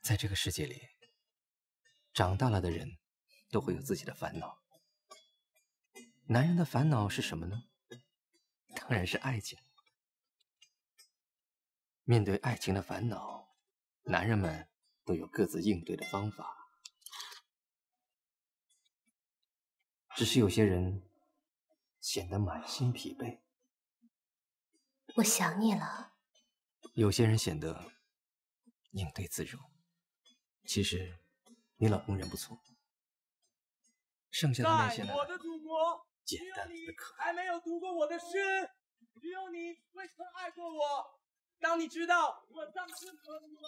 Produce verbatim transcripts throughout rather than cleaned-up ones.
在这个世界里，长大了的人都会有自己的烦恼。男人的烦恼是什么呢？当然是爱情。面对爱情的烦恼，男人们都有各自应对的方法。只是有些人显得满心疲惫。 我想你了。 有些人显得应对自如。其实你老公人不错，剩下的那些呢， 在我的祖国， 简单的可还没有读过我的诗，只有你未曾爱过我。当你知道我丧失了你，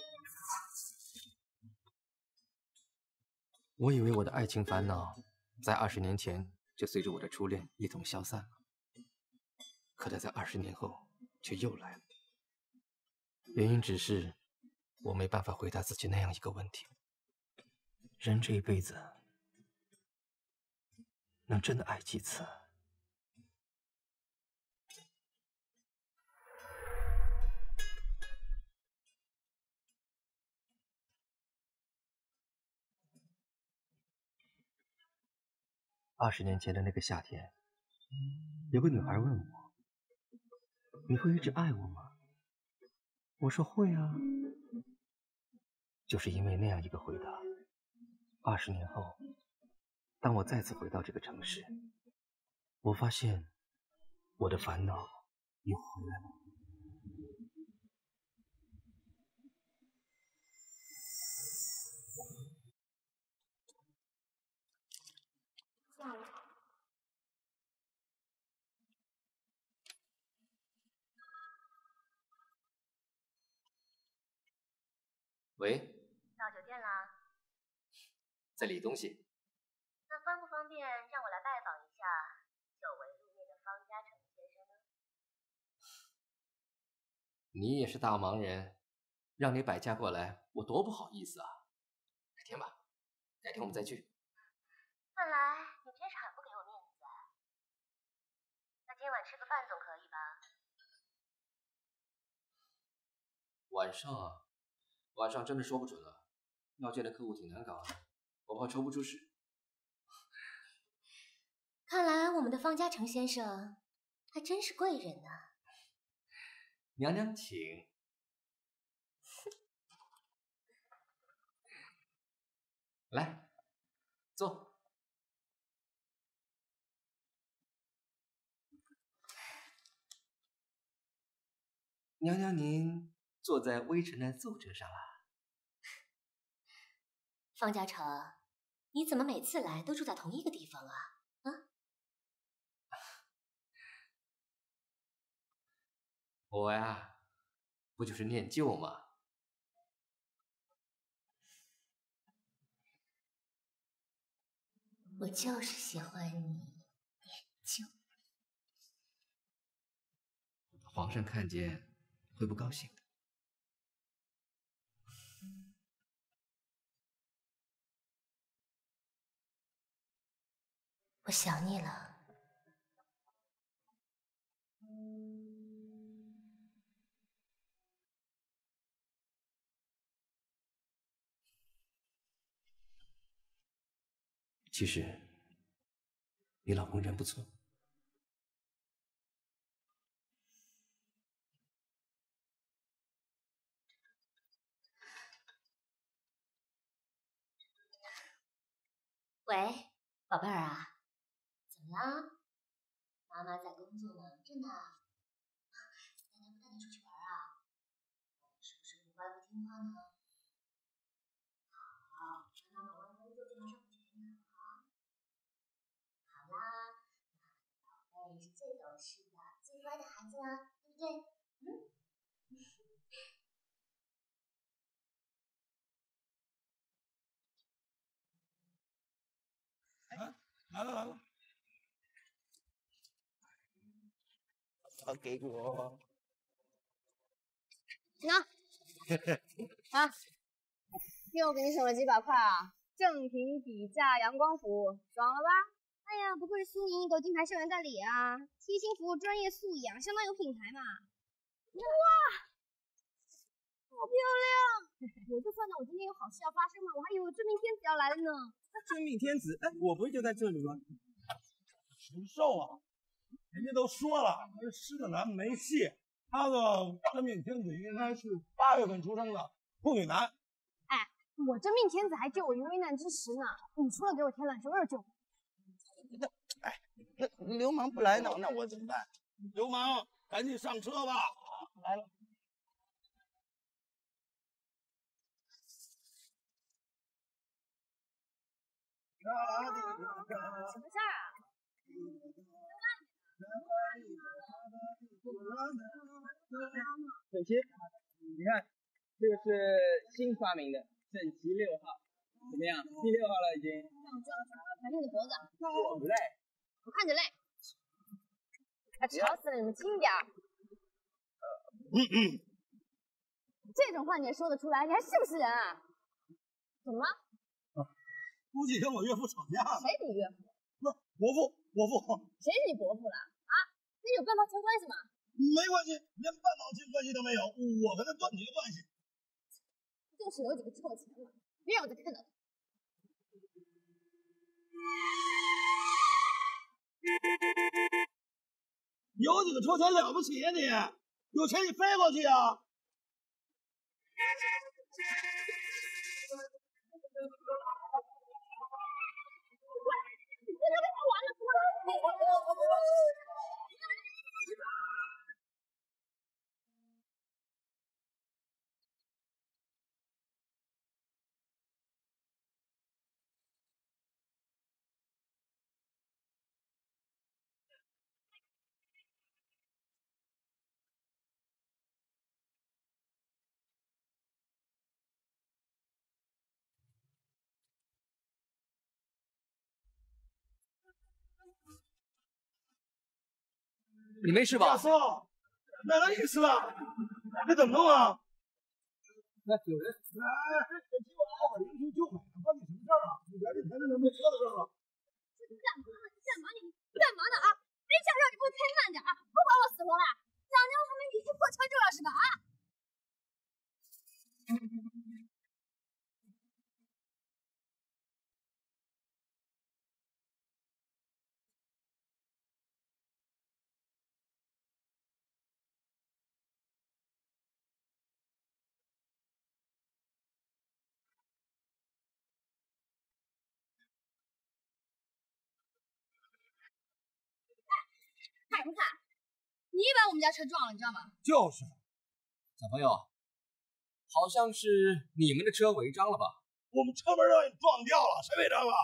我以为我的爱情烦恼在二十年前就随着我的初恋一同消散了，可它在二十年后却又来了。原因只是我没办法回答自己那样一个问题：人这一辈子能真的爱几次？二十年前的那个夏天，有个女孩问我：“你会一直爱我吗？”我说：“会啊。”就是因为那样一个回答，二十年后，当我再次回到这个城市，我发现我的烦恼又回来了。喂， 到酒店啦？ 在理东西。 那方不方便让我来拜访一下久违露面的方家成先生呢？ 你也是大忙人，让你摆驾过来，我多不好意思啊。改天吧，改天我们再聚。 看来你真是很不给我面子。那今晚吃个饭总可以吧？ 晚上啊，晚上真的说不准了，要见的客户挺难搞的，我怕抽不出时。 看来我们的方家成先生还真是贵人呢。 娘娘请。来，坐。娘娘您坐在微臣的奏折上了。 方家成，你怎么每次来都住在同一个地方啊？啊？ 我呀，不就是念旧吗？ 我就是喜欢你念旧。 皇上看见会不高兴的。 我想你了。 其实，你老公人不错。 喂，宝贝儿啊，怎么啦？妈妈在工作忙着呢。奶奶不带你出去玩啊？是不是不乖不听话呢？好，妈妈忙完工作就马上回去陪你好好。好啦，妈妈的宝贝是最懂事的、最乖的孩子了，对不对？嗯。 啊，来了来了，好给我。 行啊，又给你省了几百块啊！正品底价阳光服务，爽了吧？哎呀，不愧是苏宁一斗金牌校园代理啊！贴心服务，专业素养，相当有品牌嘛！哇好漂亮！我就算到我今天有好事要发生嘛，我还以为我真命天子要来了呢。 真命天子，哎，我不是就在这里吗？ 神兽啊！人家都说了，这狮子男没戏。他的真命天子应该是八月份出生的处女男。 哎，我真命天子还救我于危难之时呢，你除了给我添乱，什么时候救我？ 那哎，那流氓不来呢，那我怎么办？流氓，赶紧上车吧！来了。 什么事儿啊？ 沈奇，你看，这个是新发明的沈奇六号，怎么样？第六号了已经。 让我撞撞，盘你的脖子。 我不累， 我看着累。啊，吵死了，你们轻点儿。 嗯嗯。 这种话你也说得出来，你还是不是人啊？怎么了？ 估计跟我岳父吵架了。 谁是你岳父？ 不是伯父，伯父。 谁是你伯父了？啊？那有半毛钱关系吗？ 没关系，连半毛钱关系都没有，我跟他断绝关系。 就是有几个臭钱嘛，别让我再看到他。 有几个臭钱了不起呀、啊、你？有钱你飞过去啊！ 你没事吧？ 大叔，哪个意思啊？这怎么弄啊？ 那有人， 哎，这今晚我把邻居救美了，关你什么事儿啊？你赶紧谈谈咱们车的事儿吧。 这干嘛呢？你干嘛你？干嘛呢啊？没驾照你不会开慢点啊？不管我死活啦！长牛还没你一破车重要是吧？啊！看不看？你也把我们家车撞了，你知道吗？ 就是。 小朋友，好像是你们的车违章了吧？ 我们车门让你撞掉了，谁违章了？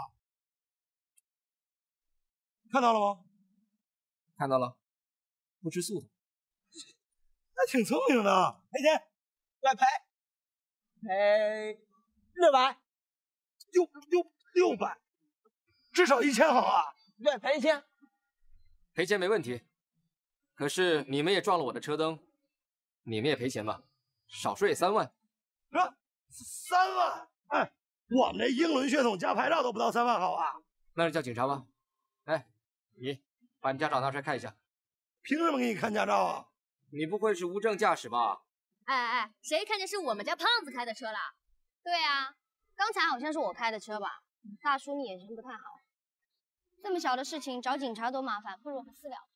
看到了吗？ 看到了，不吃素的。 那挺聪明的。赔钱， 来赔，赔六百， 六六六百，至少一千好啊。 对，赔一千。 赔钱没问题，可是你们也撞了我的车灯，你们也赔钱吧，少说也三万。 这三万？哎，我们这英伦血统加牌照都不到三万好啊。 那就叫警察吧。哎，你把你驾照拿出来看一下。 凭什么给你看驾照啊？ 你不会是无证驾驶吧？ 哎哎哎，谁看见是我们家胖子开的车啦？对啊，刚才好像是我开的车吧？大叔，你眼神不太好。这么小的事情找警察多麻烦，不如我们私了。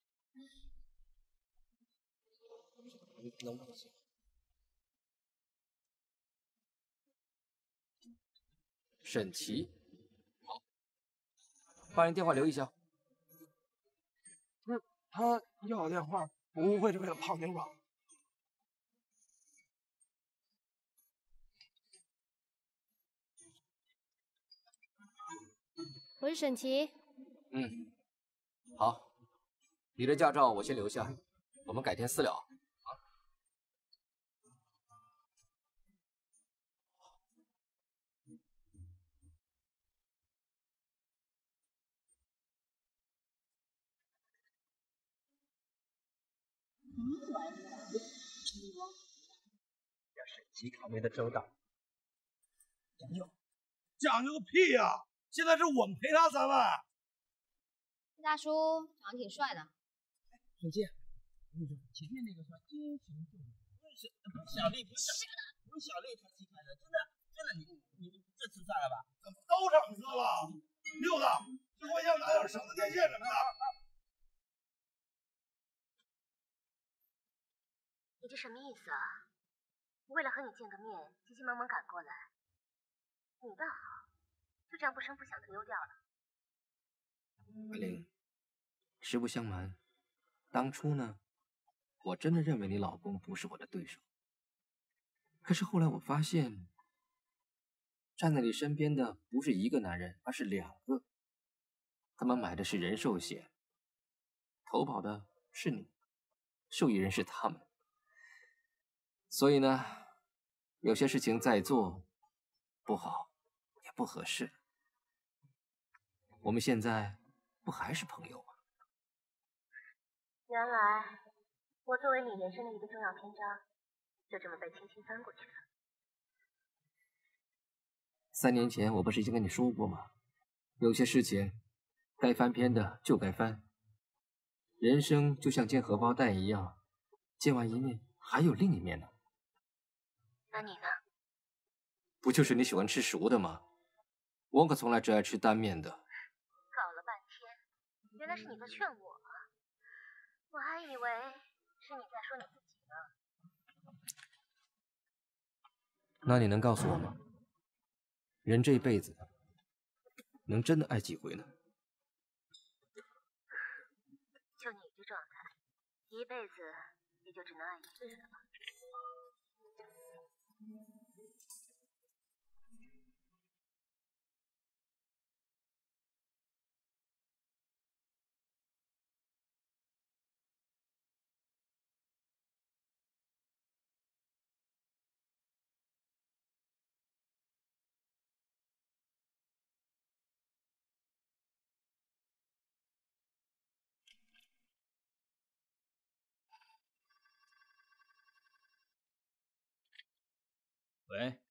能不能行？沈奇，好，把你电话留一下。 不是，他要我电话，不会是为了泡妞吧？ 我是沈奇。 嗯，好，你的驾照我先留下，我们改天私了。 让沈奇考虑的周到。 讲究，讲究个屁呀、啊！现在是我们赔他三万。 大叔长得挺帅的。 沈奇，我跟你说，前面那个算英雄救美，不是小丽不是。 我小丽她踢开的，真的真的，你你这次算了吧。 怎么都上车了？六子，这回想拿点绳子、电线什么的。 你这什么意思啊？为了和你见个面，急急忙忙赶过来。你倒好，就这样不声不响的溜掉了。 阿玲，实不相瞒，当初呢，我真的认为你老公不是我的对手。可是后来我发现，站在你身边的不是一个男人，而是两个。他们买的是人寿险，投保的是你，受益人是他们。所以呢，有些事情再做不好，也不合适。我们现在不还是朋友吗？ 原来我作为你人生的一个重要篇章，就这么被轻轻翻过去了。 三年前我不是已经跟你说过吗？有些事情该翻篇的就该翻。人生就像煎荷包蛋一样，煎完一面还有另一面呢。 那你呢？ 不就是你喜欢吃熟的吗？我可从来只爱吃单面的。 搞了半天，原来是你在劝我，我还以为是你在说你自己呢。 那你能告诉我吗？人这一辈子能真的爱几回呢？ 就你这状态，一辈子也就只能爱一个人了。 喂，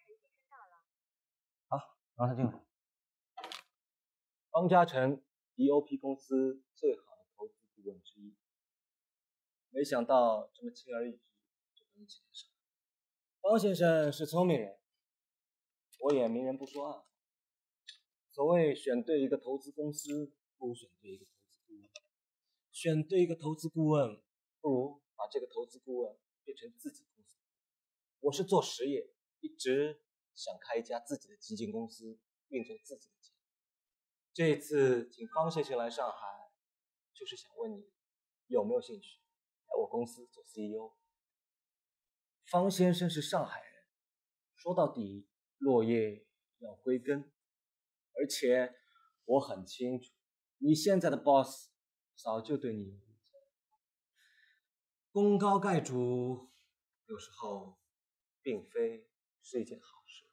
好，让他进来。方嘉诚 D O P 公司最好的投资顾问之一，没想到这么轻而易举就被你请上。方先生是聪明人，我也明人不说暗。所谓选对一个投资公司，不如选对一个投资顾问；选对一个投资顾问，不如把这个投资顾问变成自己公司。我是做实业，一直想开一家自己的基金公司，运作自己的钱。这一次请方先生来上海，就是想问你有没有兴趣来我公司做 C E O。方先生是上海人，说到底落叶要归根，而且我很清楚，你现在的 boss 早就对你有意见。功高盖主有时候并非是一件好事。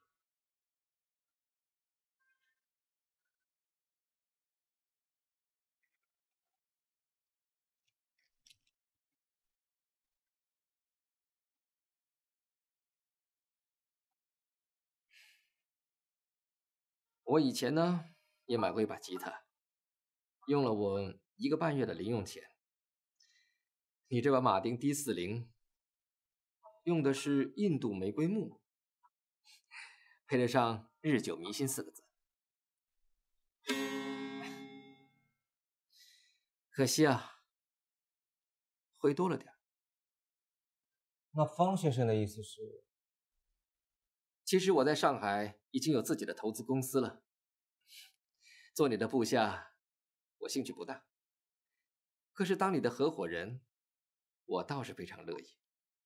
我以前呢也买过一把吉他，用了我一个半月的零用钱。你这把马丁 D 四零用的是印度玫瑰木，配得上日久弥新四个字。可惜啊，会多了点。 那方先生的意思是？ 其实我在上海已经有自己的投资公司了，做你的部下，我兴趣不大。可是当你的合伙人，我倒是非常乐意。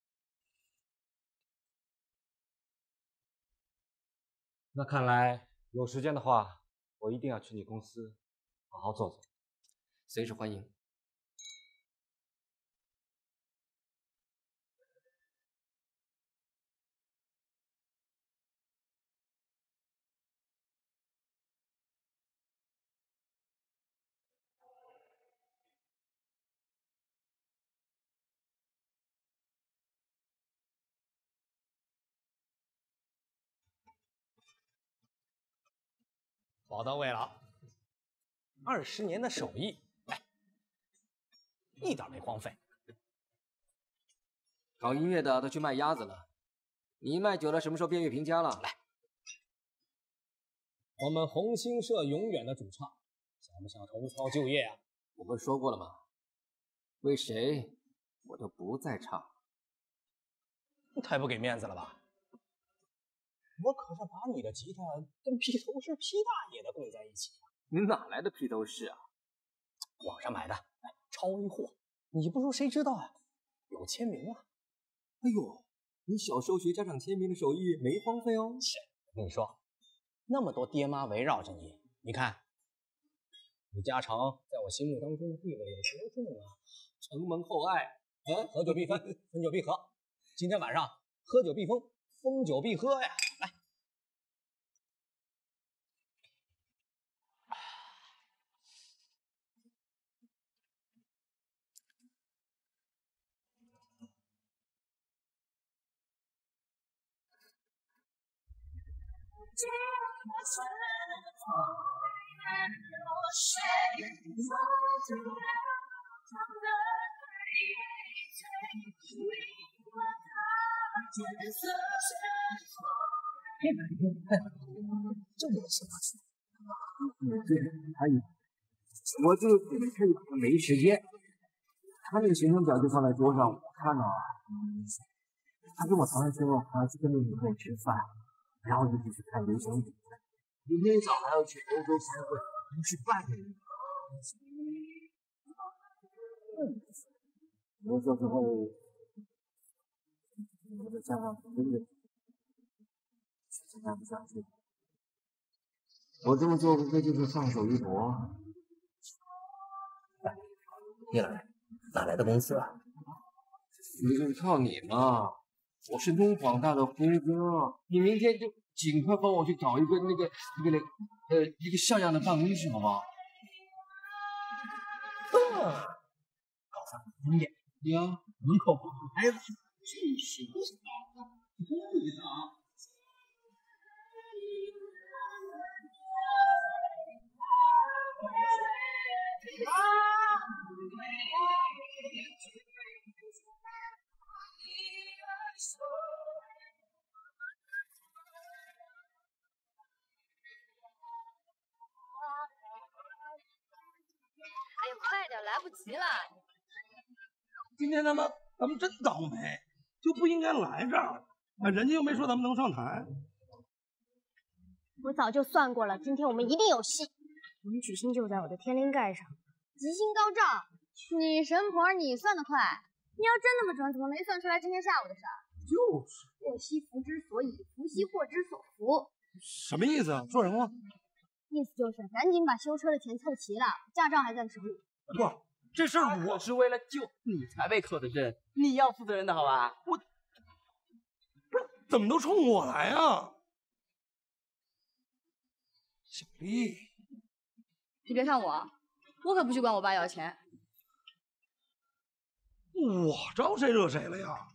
那看来有时间的话，我一定要去你公司好好坐坐。 随时欢迎。 宝到位了，二十年的手艺，哎，一点没荒废。 搞音乐的都去卖鸭子了， 你卖酒的什么时候变乐评家了？来， 我们红星社永远的主唱，想不想重操旧业啊？ 我不是说过了吗？为谁我都不再唱。 太不给面子了吧？我可是把你的吉他跟披头士披大爷的供在一起啊！ 你哪来的披头士啊？ 网上买的，哎，超 A 货。你不说谁知道啊？有签名啊！ 哎呦，你小时候学家长签名的手艺没荒废哦。 切，我跟你说，那么多爹妈围绕着你，你看，李嘉诚在我心目当中的地位有多重啊？承蒙厚爱，嗯，合久必分，分久必合。今天晚上喝酒必疯，疯酒必喝呀！来。这个什么？ 嗯，对，还有，我就这没时间。他那个行程表就放在桌上，我看了。他跟我同事说，还要去跟那女朋友吃饭，然后就去看流行比赛。明天早还要去欧洲开会，不去半个月。嗯，我到时候我的家长真的实在干不下去。我这么做无非就是放手一搏。 叶老人，哪来的公司啊？ 一定靠你嘛！我是东广大的辉哥，你明天就尽快帮我去找一个那个那个那呃一个像样的办公室，好不好？ 嗯，搞上经验。 呀， 门口放牌子，巨型味道。 哎呀，快点，来不及了！ 今天他妈咱们真倒霉，就不应该来这儿。啊，人家又没说咱们能上台。 我早就算过了，今天我们一定有戏。我们曲星就在我的天灵盖上，吉星高照。女神婆，你算得快！你要真那么准，怎么没算出来今天下午的事儿？ 就是。 祸兮福之所以，福兮祸之所伏。 什么意思啊？说什么？ 意思就是赶紧把修车的钱凑齐了，驾照还在手里。 不，这事儿我是为了救你才被扣的证，你要负责任的好吧？ 我不是怎么都冲我来啊？小丽， 你别看我，我可不去管我爸要钱。 我招谁惹谁了呀？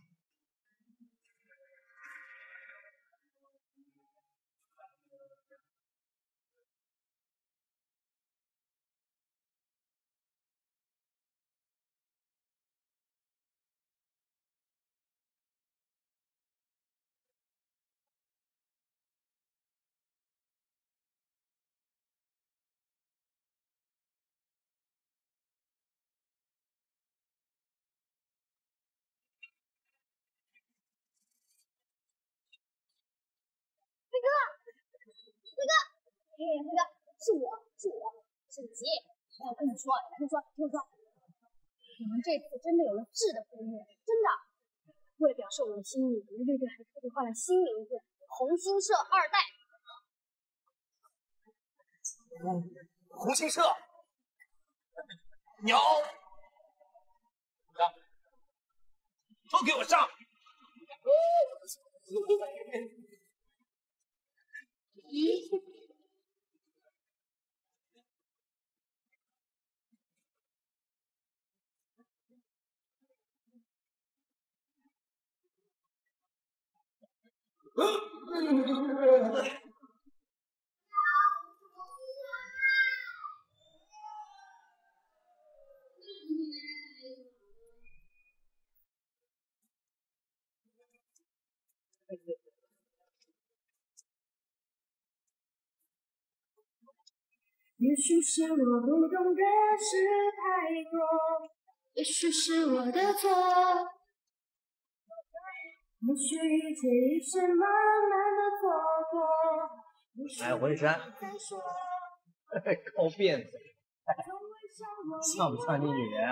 飞哥，飞哥，哎，飞哥，是我，是我，是杰。哎，我跟你说，听说，听说，我们这次真的有了质的飞跃，真的。为了表示我的心意，我们乐队还特地换了新名字——红星社二代。 红星社，鸟，上，都给我上！ 咦？ 也许是我不懂的事太多，也许是我的错，也许一切已是慢慢的错过。 买婚纱，高辫子，像不像你女人啊？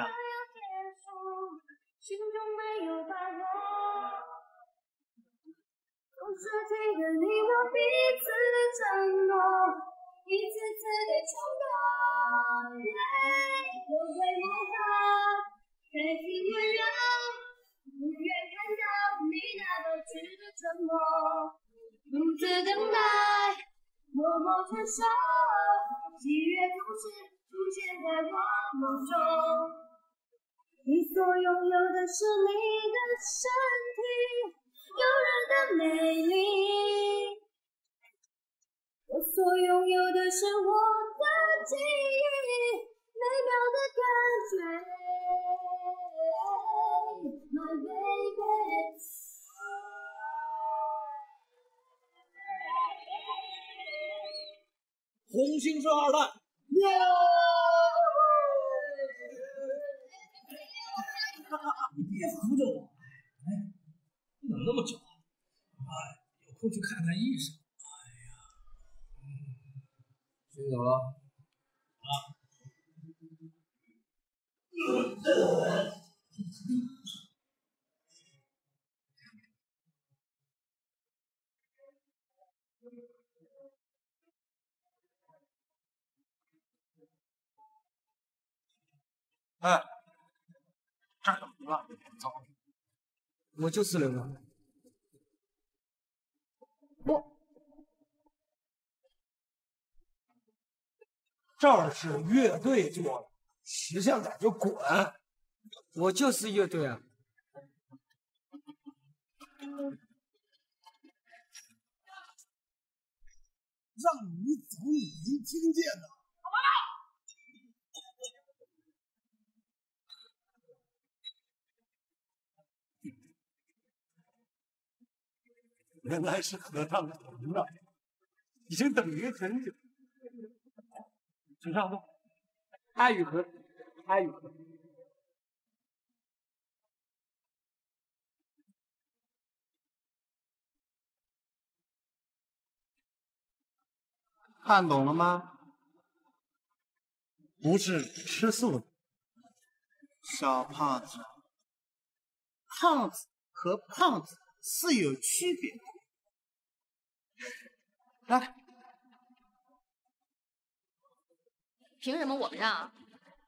心中没有把握，总是记得你我彼此的承诺，一次次的冲动，都会模仿，再听温柔，不愿看到你那多余的沉默，独自等待，默默承受，喜悦总是出现在我梦中。你所拥有的是你的身体，诱人的美丽，我所拥有的是我的记忆，美妙的感觉 My baby。 红星社二代， 你别扶着我，哎，你怎么那么久？哎，有空去看看医生。哎呀，嗯，先走了。啊。 哎，这儿有人了，走。 我就是人啊。 我这儿是乐队做的，识相点就滚！ 我就是乐队啊。 让你走，你没听见呢。原来是合唱团的，已经等您很久。请上座。 爱与和，爱与和。 看懂了吗？不是吃素的，小胖子。胖子和胖子是有区别的。来， 凭什么我们让啊？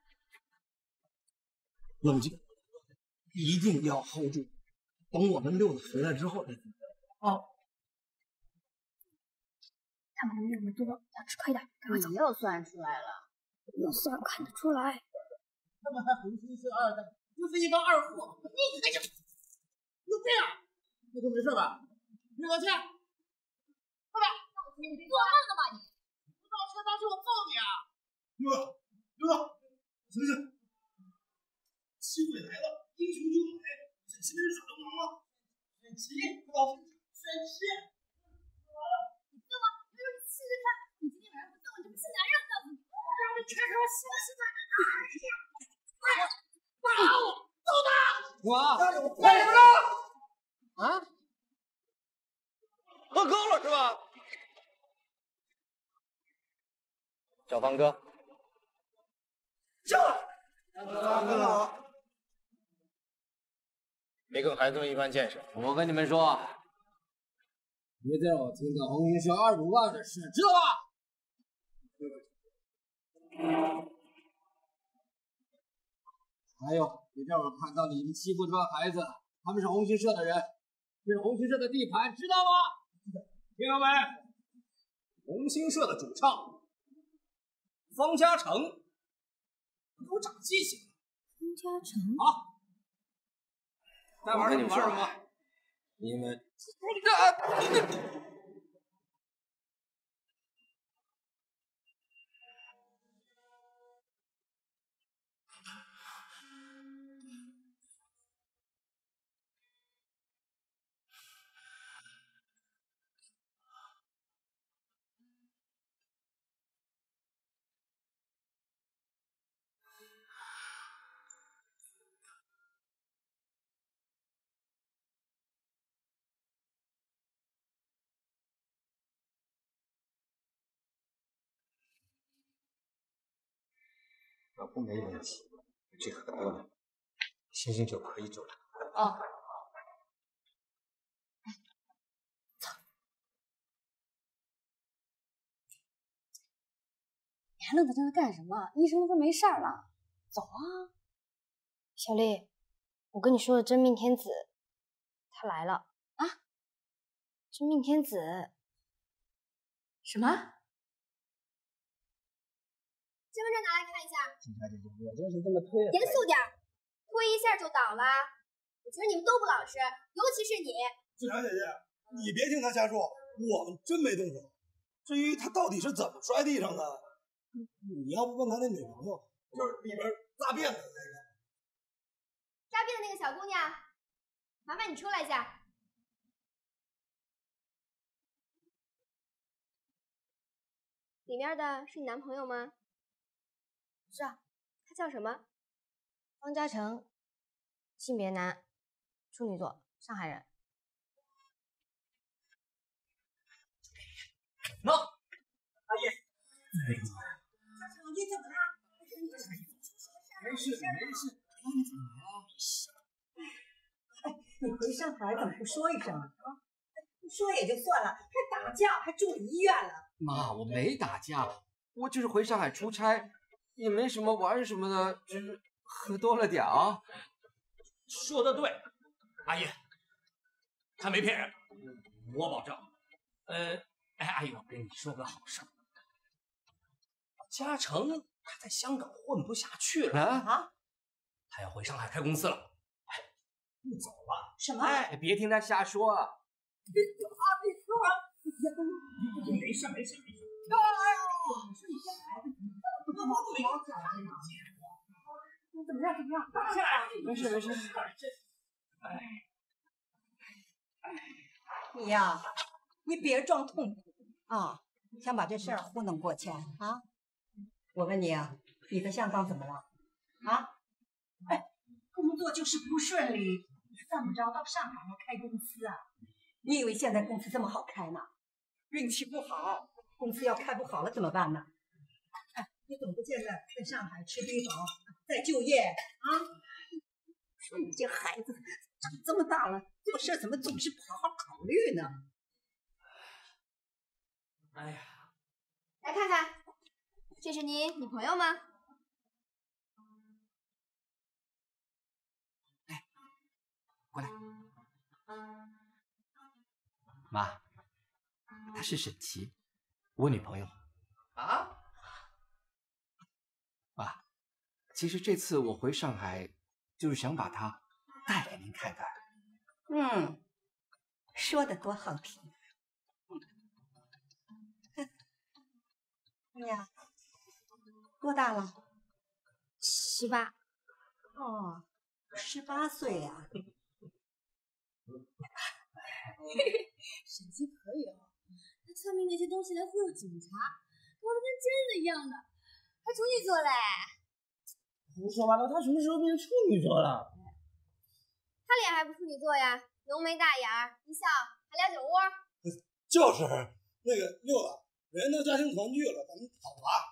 冷静，一定要 hold 住，等我们六子回来之后再决定。哦。 他们人那么多，要吃亏的，赶快走。 你又算出来了？ 我算看得出来。 他们还红星社二代，就是一帮二货，你可就有病啊！你可没事吧？别道歉，快点！ 你做梦呢吧你！ 不道歉，当时我揍你啊！ 六子，六子，醒醒！机会来了，英雄救美，这岂不是耍流氓吗？ 沈奇，不道歉，沈奇。 你揍我，我让你试试看，你今天晚上不揍你就不是男人！告诉你，让你看看我是不是男人！ 打我，揍他！ 我干什么呢？ 啊？喝够了是吧？ 小方哥， 叫方哥， 别跟孩子们一般见识。 我跟你们说， 别再让我听到红星社二五万的事，知道吧？还有，别让我看到你们欺负这帮孩子，他们是红星社的人，这是红星社的地盘，知道吗？听到没？ 红星社的主唱方嘉诚，给我长记性。 方嘉诚。 好，该玩什么玩什么。你们。 要不没问题，这喝多了，醒醒酒可以走了。 哦。 走。你还愣在这儿干什么？医生都说没事儿了，走啊！ 小丽，我跟你说的真命天子，他来了啊！ 真命天子。 什么？ 身份证拿来看一下。 警察姐姐，我就是这么推的。 严肃点，推一下就倒了。我觉得你们都不老实，尤其是你。 警察姐姐，你别听他瞎说，我们真没动手。至于他到底是怎么摔地上的，你要不问他那女朋友，就是里边扎辫子的那个。 扎辫的那个小姑娘，麻烦你出来一下。里面的是你男朋友吗？ 是啊。 他叫什么？ 方嘉诚，性别男，处女座，上海人。 喏，阿姨。 嘉诚，你怎么了？ 没事没事，你怎么了？ 哎，你回上海怎么不说一声啊？不说也就算了，还打架，还住医院了。 妈，我没打架，我就是回上海出差，也没什么玩什么的，只是喝多了点儿。 说的对，阿姨，他没骗人，我保证。呃，哎，阿姨，我跟你说个好事儿，嘉诚他在香港混不下去了啊， 他要回上海开公司了，哎，不走了。 什么？ 哎，别听他瞎说啊！ 别啊！别说啊！ 没事没事没事。 哎呦，是你这孩子怎么好惨啊！怎么样怎么样？ 没事没事。 哎，你呀，你别装痛苦啊！想把这事儿糊弄过去啊？我问你啊，你在香港怎么了？啊？哎，工作就是不顺利，你犯不着到上海来开公司啊？你以为现在公司这么好开呢？运气不好，公司要开不好了怎么办呢？哎，你总不见得在上海吃低保再就业啊？说你这孩子长这么大了，做事怎么总是不好好考虑呢？ 哎呀， 来看看，这是你女朋友吗？ 哎，过来。妈，她是沈琦，我女朋友。 啊？ 爸，其实这次我回上海，就是想把她带给您看看。 嗯，说的多好听。你呀，多大了？ 十八。 哦，十八岁呀。 沈琦可以哦，他侧面那些东西来忽悠警察，搞得跟真的一样的，还处女座嘞！ 胡说八道，他什么时候变成处女座了？ 他脸还不处女座呀，浓眉大眼儿，一笑还俩酒窝。 就是那个六子，人都家庭团聚了，咱们走吧。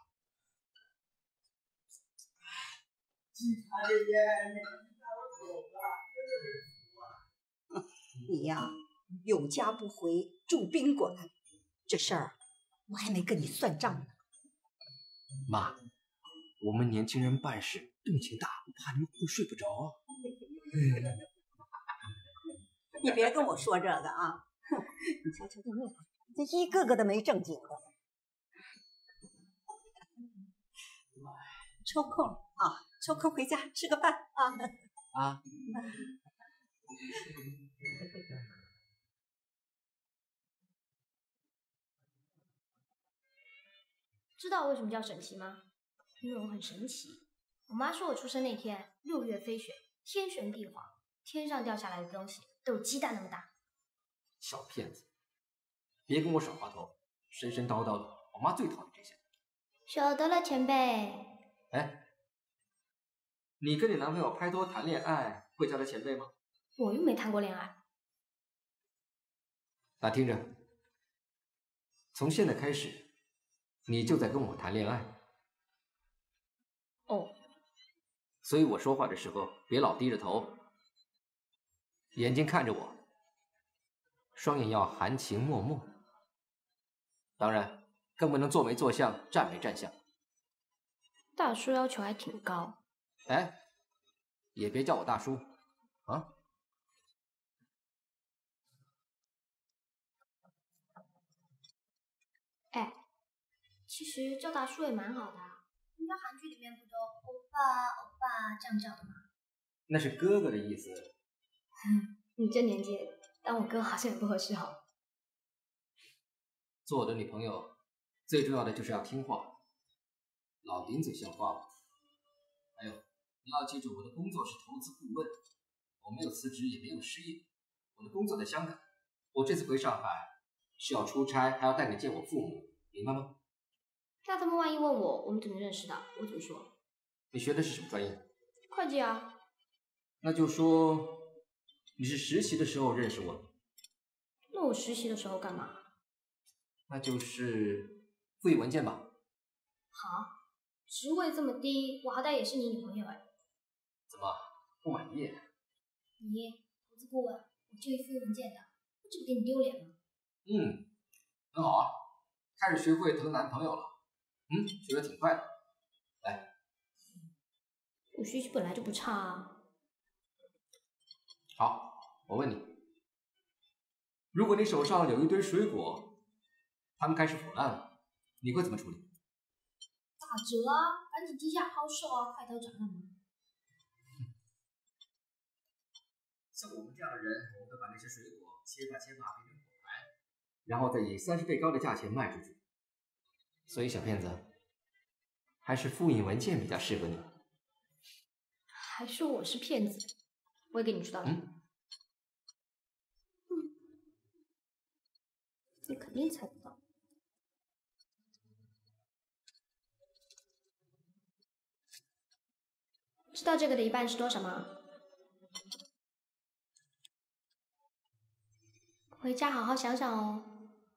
警察姐姐，你带我走吧，真是服了。 你呀，有家不回，住宾馆，这事儿我还没跟你算账呢。 妈，我们年轻人办事动静大，我怕你们会睡不着。 你别跟我说这个啊！哼，你瞧瞧这妹子，这一个个的没正经的。抽空啊，抽空回家吃个饭啊！ 啊。 知道为什么叫沈琦吗？因为我很神奇。我妈说我出生那天六月飞雪，天旋地晃，天上掉下来的东西都有鸡蛋那么大。 小骗子，别跟我耍滑头，神神叨叨的，我妈最讨厌这些。 晓得了，前辈。 哎，你跟你男朋友拍拖谈恋爱，会叫他前辈吗？ 我又没谈过恋爱。 那听着，从现在开始，你就在跟我谈恋爱。 哦。 所以我说话的时候别老低着头，眼睛看着我，双眼要含情脉脉。当然，更不能坐没坐相，站没站相。 大叔要求还挺高。 哎，也别叫我大叔啊。 哎，其实叫大叔也蛮好的，人家韩剧里面不都欧巴欧巴这样叫的吗？ 那是哥哥的意思。 你这年纪当我哥好像也不合适哦。 做我的女朋友，最重要的就是要听话，老顶嘴像话吗？还有，你要记住，我的工作是投资顾问，我没有辞职，也没有失业，我的工作在香港。我这次回上海是要出差，还要带你见我父母，明白吗？ 那他们万一问我，我们怎么认识的？我怎么说？ 你学的是什么专业？ 会计啊。 那就说你是实习的时候认识我的。 那我实习的时候干嘛？ 那就是复印文件吧。 好，职位这么低，我好歹也是你女朋友哎。 怎么不满意？ 你投资顾问，我就一复印文件的，我这不给你丢脸吗？ 嗯，很好啊，开始学会疼男朋友了。嗯，学得挺快的。来， 我学习本来就不差啊。 好，我问你，如果你手上有一堆水果，它们开始腐烂了，你会怎么处理？ 打折啊，赶紧低价抛售啊，快刀斩乱麻。 像我们这样的人，我们会把那些水果切吧切吧变成果盘，然后再以三十倍高的价钱卖出去。所以小骗子，还是复印文件比较适合你。 还说我是骗子，我也给你出道理。 嗯， 嗯，你肯定猜不到。知道这个的一半是多少吗？回家好好想想哦。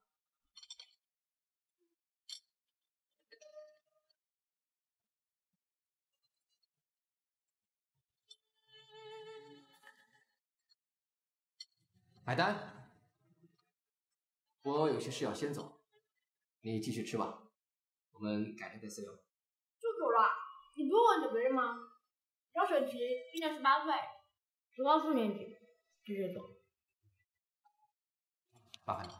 买单。我有些事要先走，你继续吃吧，我们改天再私聊。 就走了？你不用问你别人吗？张雪琪今年十八岁，职高四年级，继续走。 麻烦你。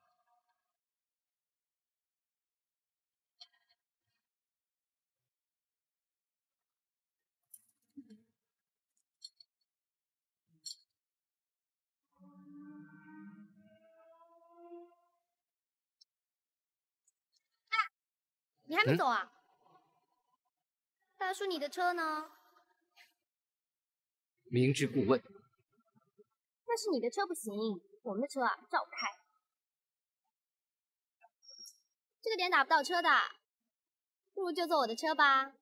你还没走啊？嗯、大叔，你的车呢？ 明知故问。 那是你的车不行，我们的车啊照开。这个点打不到车的，不如就坐我的车吧。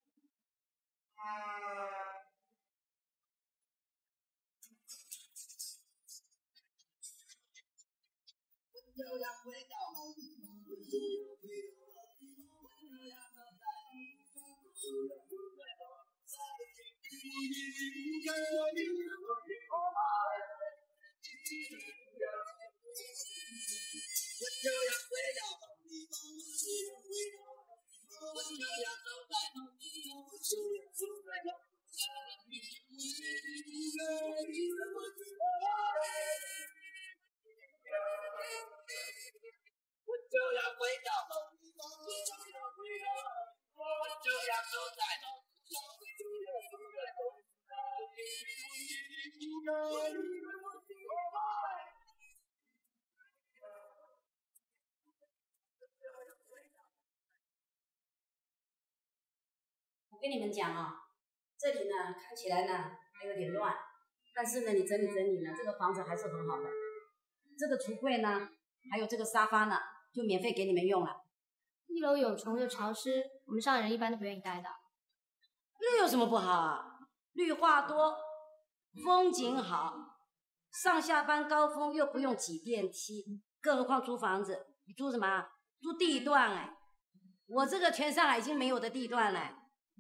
我跟你们讲啊、哦，这里呢看起来呢还有点乱，但是呢你整理整理呢，这个房子还是很好的。这个橱柜呢，还有这个沙发呢，就免费给你们用了。 一楼有虫又潮湿，我们上海人一般都不愿意待的。 那有什么不好啊？绿化多，风景好，上下班高峰又不用挤电梯，更何况租房子，你租什么？租地段哎！我这个全上海已经没有的地段了。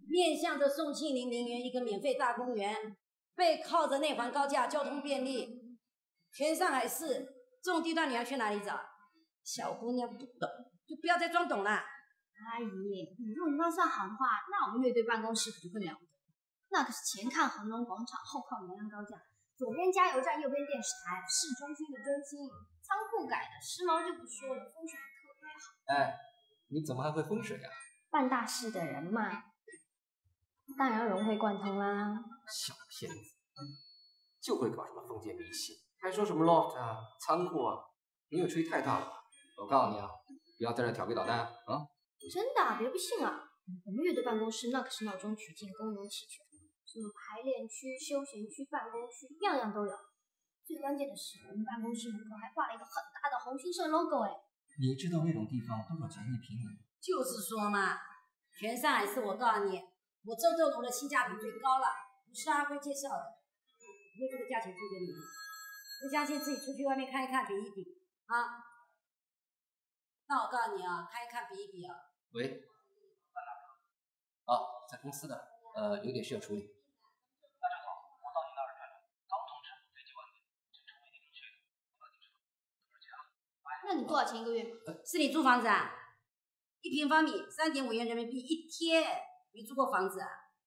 面向着宋庆龄陵园一个免费大公园，背靠着内环高架，交通便利。全上海市这种地段你要去哪里找？小姑娘不懂，就不要再装懂了。 阿姨，你如果能算好的话，那我们乐队办公室可就更了不得。那可是前看恒隆广场，后靠南洋高架，左边加油站，右边电视台，市中心的中心。仓库改的时髦就不说了，风水还特别好。 哎，你怎么还会风水啊？ 办大事的人嘛，当然要融会贯通啦。 小骗子，就会搞什么封建迷信，还说什么 loft 啊、仓库啊，你也吹太大了吧？我告诉你啊，不要在这调皮捣蛋啊！ 真的，别不信啊！我们乐队办公室那可是闹中取静，功能齐全，什么排练区、休闲区、办公区，样样都有。最关键的是，我们办公室门口还挂了一个很大的红星社 logo 哎。 你知道那种地方多少钱一平米？ 就是说嘛，全上海市我告诉你，我周州楼的性价比最高了，不是阿辉介绍的，不会这个价钱租给你们。不相信自己出去外面看一看，比一比啊。那我告诉你啊，看一看，比一比啊。 喂，啊，在公司的，呃，有点事要处理。 大家好，我到你那儿来了，刚通知飞机晚点，真成为你明确的，我帮你说。而且啊， 那你多少钱一个月？ 是你租房子啊？一平方米三点五元人民币一天，没租过房子啊？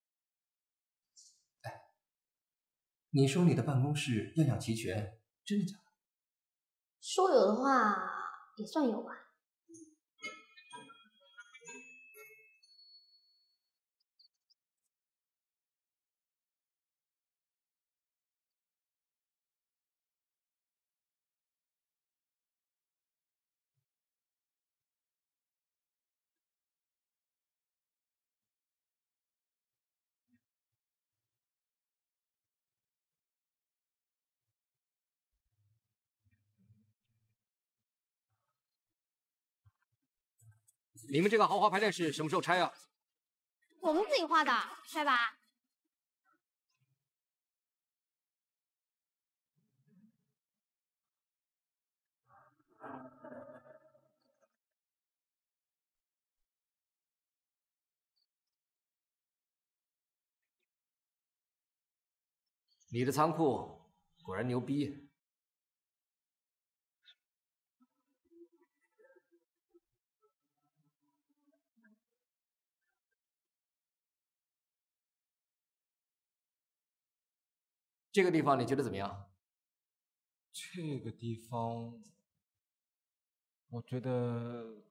哎，你说你的办公室样样齐全，真的假的？ 说有的话也算有吧。 你们这个豪华排练室什么时候拆啊？ 我们自己画的，帅吧？ 你的仓库果然牛逼。这个地方你觉得怎么样？ 这个地方，我觉得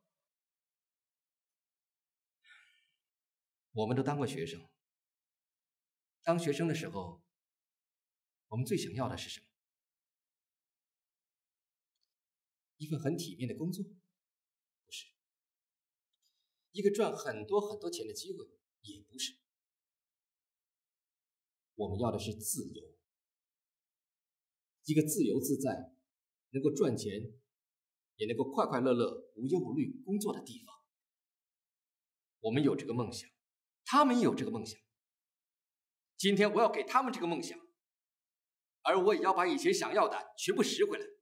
我们都当过学生，当学生的时候，我们最想要的是什么？一份很体面的工作？不是。一个赚很多很多钱的机会？也不是。我们要的是自由。一个自由自在，能够赚钱，也能够快快乐乐、无忧无虑工作的地方。我们有这个梦想，他们也有这个梦想。今天我要给他们这个梦想，而我也要把以前想要的全部拾回来。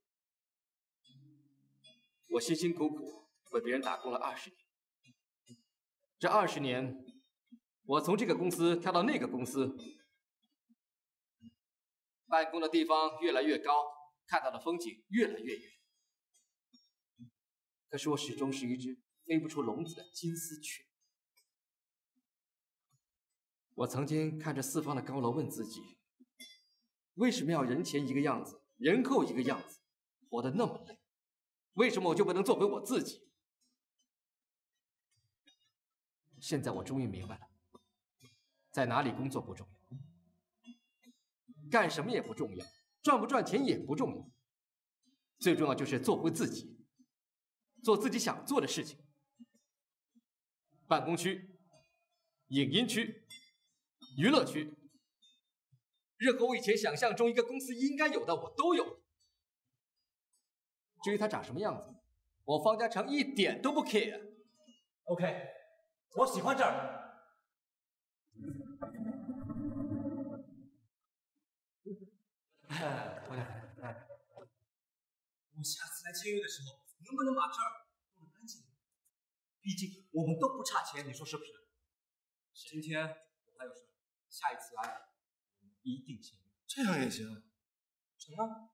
我辛辛苦苦为别人打工了二十年，这二十年，我从这个公司跳到那个公司。办公的地方越来越高，看到的风景越来越远。可是我始终是一只飞不出笼子的金丝雀。我曾经看着四方的高楼，问自己：为什么要人前一个样子，人后一个样子，活得那么累？为什么我就不能做回我自己？现在我终于明白了，在哪里工作不重要。干什么也不重要，赚不赚钱也不重要，最重要就是做回自己，做自己想做的事情。办公区、影音区、娱乐区，任何我以前想象中一个公司应该有的，我都有了。至于它长什么样子，我方家成一点都不 care。 OK， 我喜欢这儿。哎，我哎，我下次来签约的时候，能不能把这儿弄得干净点？毕竟我们都不差钱，你说是不是？ 今天我还有事，下一次来我们一定见面。 这样也行。 成啊。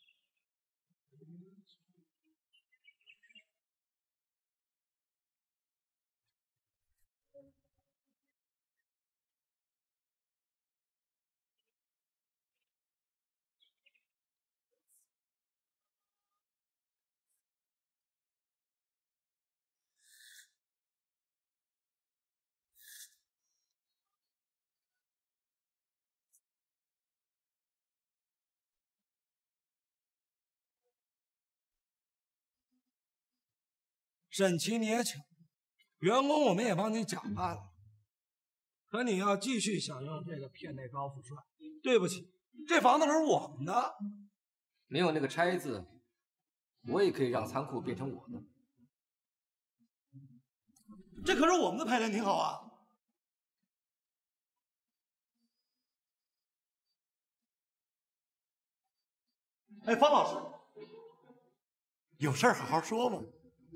沈琦你也请，员工我们也帮你假办了，可你要继续享用这个片内高富帅，对不起，这房子是我们的。 没有那个拆字，我也可以让仓库变成我的。 这可是我们的排练，挺好啊。哎，方老师，有事儿好好说嘛。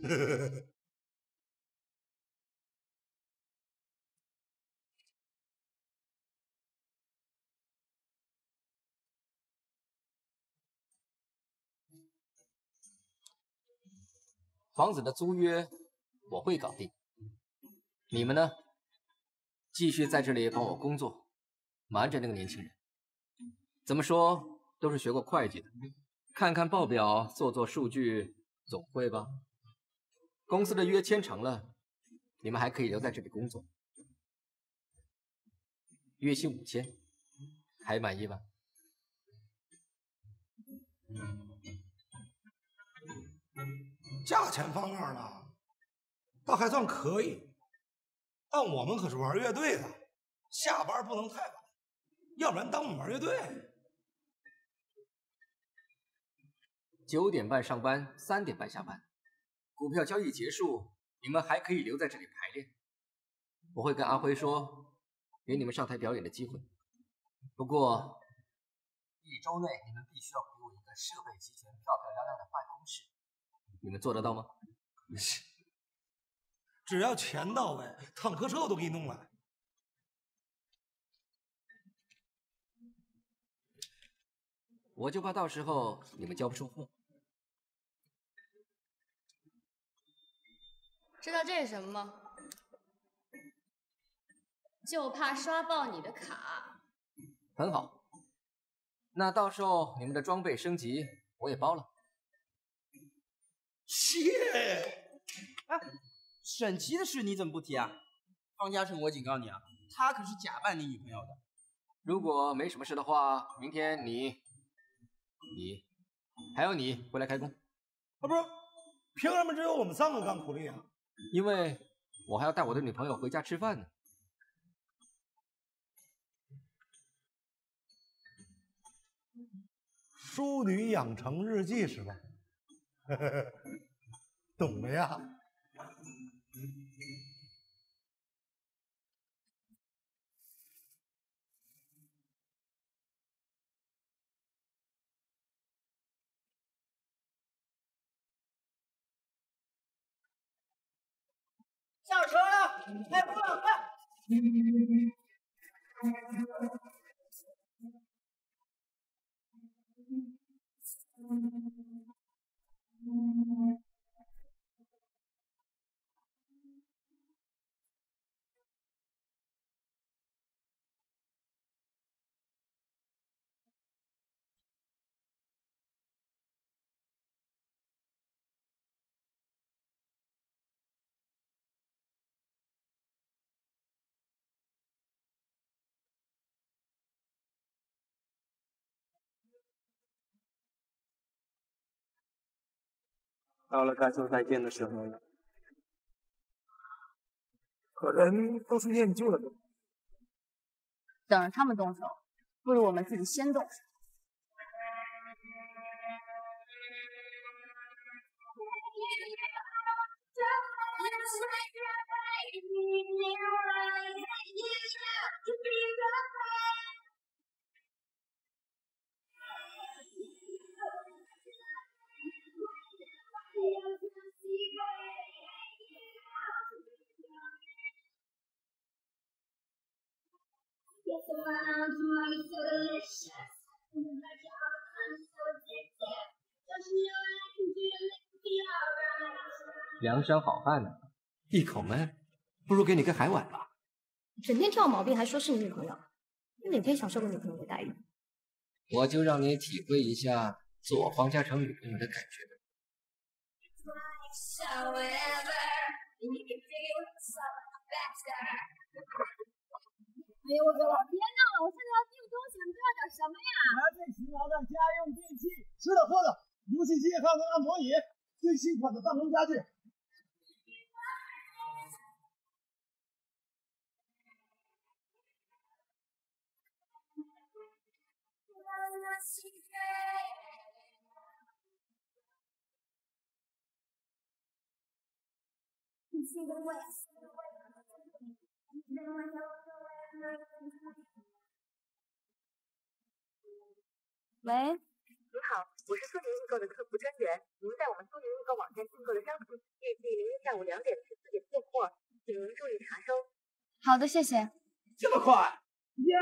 房子的租约我会搞定，你们呢？继续在这里帮我工作，瞒着那个年轻人。怎么说都是学过会计的，看看报表，做做数据，总会吧？公司的约签成了，你们还可以留在这里工作。月薪五千，还满意吧？ 价钱方面呢，倒还算可以，但我们可是玩乐队的，下班不能太晚，要不然耽误我们玩乐队。 九点半上班，三点半下班。股票交易结束，你们还可以留在这里排练。我会跟阿辉说，给你们上台表演的机会。不过，一周内你们必须要给我一个设备齐全、漂漂亮亮的办公室。你们做得到吗？ 只要钱到位，坦克车我都给你弄来。 我就怕到时候你们交不出货。 知道这是什么吗？就怕刷爆你的卡。 很好，那到时候你们的装备升级我也包了。 谢。 哎，沈琦的事你怎么不提啊？方嘉诚，我警告你啊，他可是假扮你女朋友的。 如果没什么事的话，明天你、你还有你回来开工。 啊，不是，凭什么只有我们三个干苦力啊？ 因为我还要带我的女朋友回家吃饭呢。 淑女养成日记是吧？懂了呀。 下车了，哎，快快！ 到了该说再见的时候了。 可人都是念旧了的。 等着他们动手，不如我们自己先动手。 梁山好汉呢，一口闷，不如给你个海碗吧。 整天挑毛病，还说是你女朋友，你哪天享受过女朋友的待遇？ 我就让你体会一下做我方嘉诚女朋友的感觉。 哎呦我的老天呐！我现在要订东西，你们都要点什么呀？ 来最时髦的家用电器，吃的喝的，游戏机、炕跟按摩椅，最新款的办公家具。 喂，你好，我是苏宁易购的客服专员。您在我们苏宁易购网站订购的商品，预计明天下午两点至四点送货，请您注意查收。 好的，谢谢。 这么快？耶！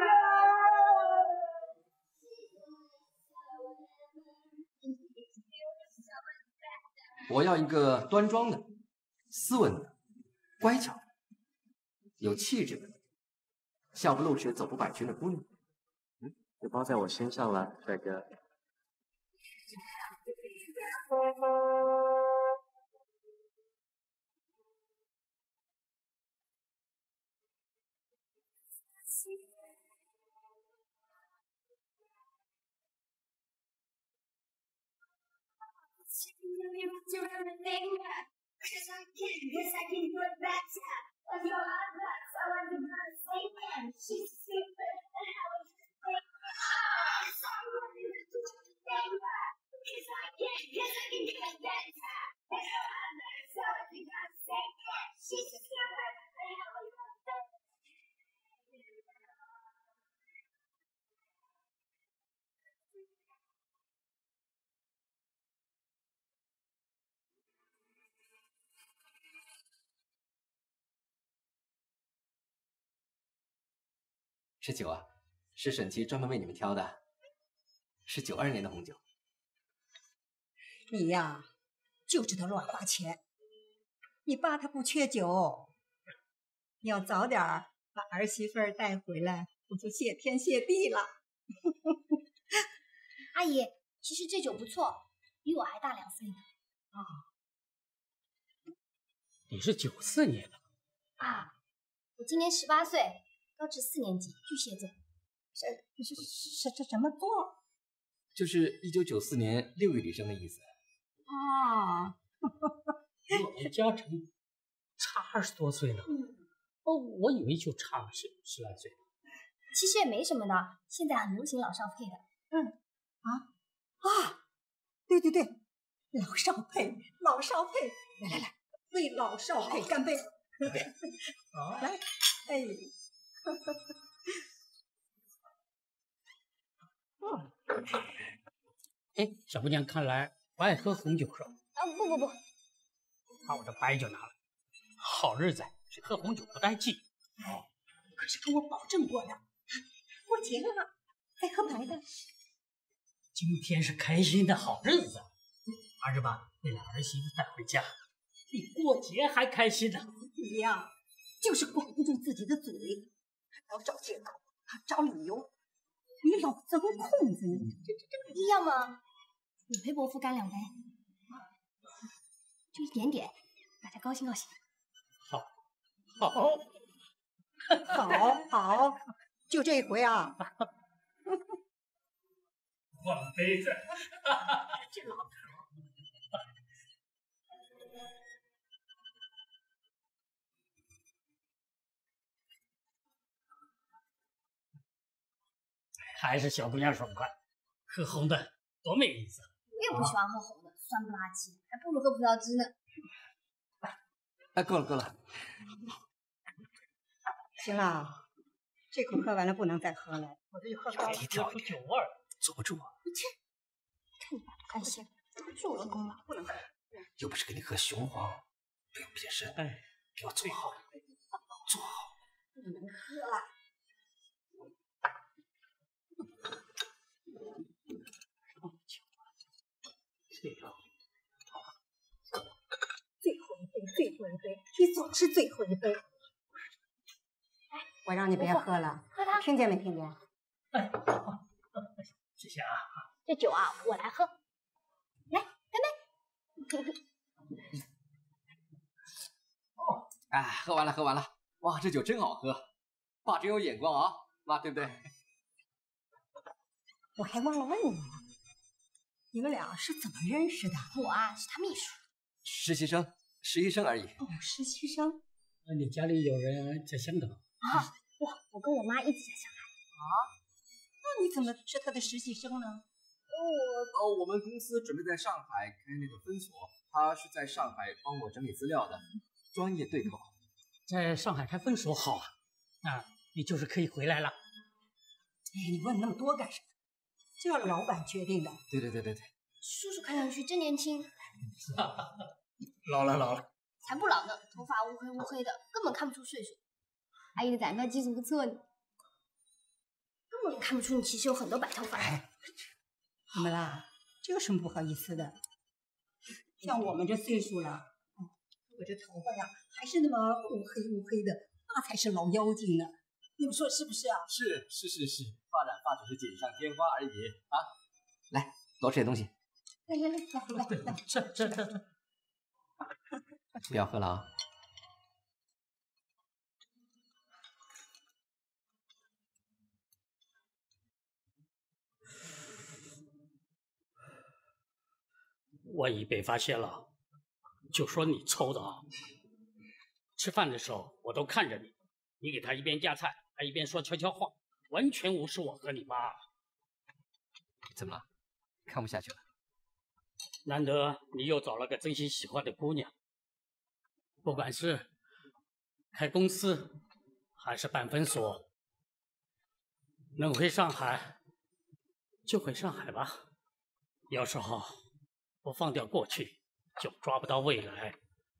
我要一个端庄的、斯文的、乖巧的、有气质的、笑不露齿、走不摆裙的姑娘。 嗯，就包在我身上了，帅哥。 这酒啊，是沈琦专门为你们挑的，是九二年的红酒。 你呀，就知道乱花钱。你爸他不缺酒，你要早点把儿媳妇儿带回来，我就谢天谢地了。 阿姨，其实这酒不错，比我还大两岁呢。 啊，你是九四年的啊？我今年十八岁。高职四年级，巨蟹座。 这这这这什么座？ 就是一九九四年六月里生的意思。 啊， 比我们嘉诚差二十多岁呢。嗯，哦，我以为就差了十十来岁。 其实也没什么的，现在很流行老少配的。 嗯，啊啊，对对对，老少配，老少配，来来来，为老少配干杯！ 好， 来，哎。 哎，小姑娘，看来不爱喝红酒是吧？ 啊，不不不， 把我的白酒拿来。好日子，只喝红酒不带劲。 哦，可是跟我保证过的，过节了，再喝白的。 今天是开心的好日子，儿子把那俩儿媳妇带回家，比过节还开心呢。 你呀，就是管不住自己的嘴。还要找借口，找理由，你老钻空子，你这这这一样吗？你陪伯父干两杯，就一点点，大家高兴高兴。 好，好， 好，好，就这回啊！ 换杯子，这老头。还是小姑娘爽快，喝红的多没意思。 我也不喜欢喝红的，酸不拉几，还不如喝葡萄汁呢。 哎，够了够了， 行了，这口喝完了不能再喝了，我这一喝高了， 有口酒味儿， 坐不住啊。 你这，看你爸不甘心，是我的功劳，不能喝。 又不是给你喝雄黄，不用变身， 哎， 给我坐好，坐好。 不能喝了。 最后一杯，你总是最后一杯。哎，我让你别喝了， 喝它， 听见没听见？ 哎，谢谢啊。 这酒啊，我来喝。来，干杯！ 哦，哎，喝完了，喝完了。哇，这酒真好喝，爸真有眼光啊，妈，对不对？ 我还忘了问你了，你们俩是怎么认识的？ 我啊，是他秘书。 实习生，实习生而已。 哦，实习生。 那你家里有人在香港？ 啊，我我跟我妈一起在上海。 啊，那你怎么是他的实习生呢？ 我哦，我们公司准备在上海开那个分所，他是在上海帮我整理资料的，专业对口。 在上海开分所好啊，那你就是可以回来了。 哎，你问那么多干什么？这要老板决定的。 对对对对对。 叔叔看上去真年轻。 老了老了。 才不老呢，头发乌黑乌黑的，根本看不出岁数。阿姨的染发技术不错呢，根本看不出你其实有很多白头发。 哎，怎么啦？这有什么不好意思的？像我们这岁数了，我这头发呀还是那么乌黑乌黑的，那才是老妖精呢。你们说是不是啊？ 是是是是，发染发只是锦上添花而已啊！来，多吃点东西。 来来来来来来， 吃吃吃吃。 不要喝了啊！ 万一被发现了，就说你抽的啊！吃饭的时候我都看着你，你给他一边夹菜，还一边说悄悄话，完全无视我和你妈。 怎么了？看不下去了？ 难得你又找了个真心喜欢的姑娘，不管是开公司还是办分所，能回上海就回上海吧。有时候不放掉过去，就抓不到未来。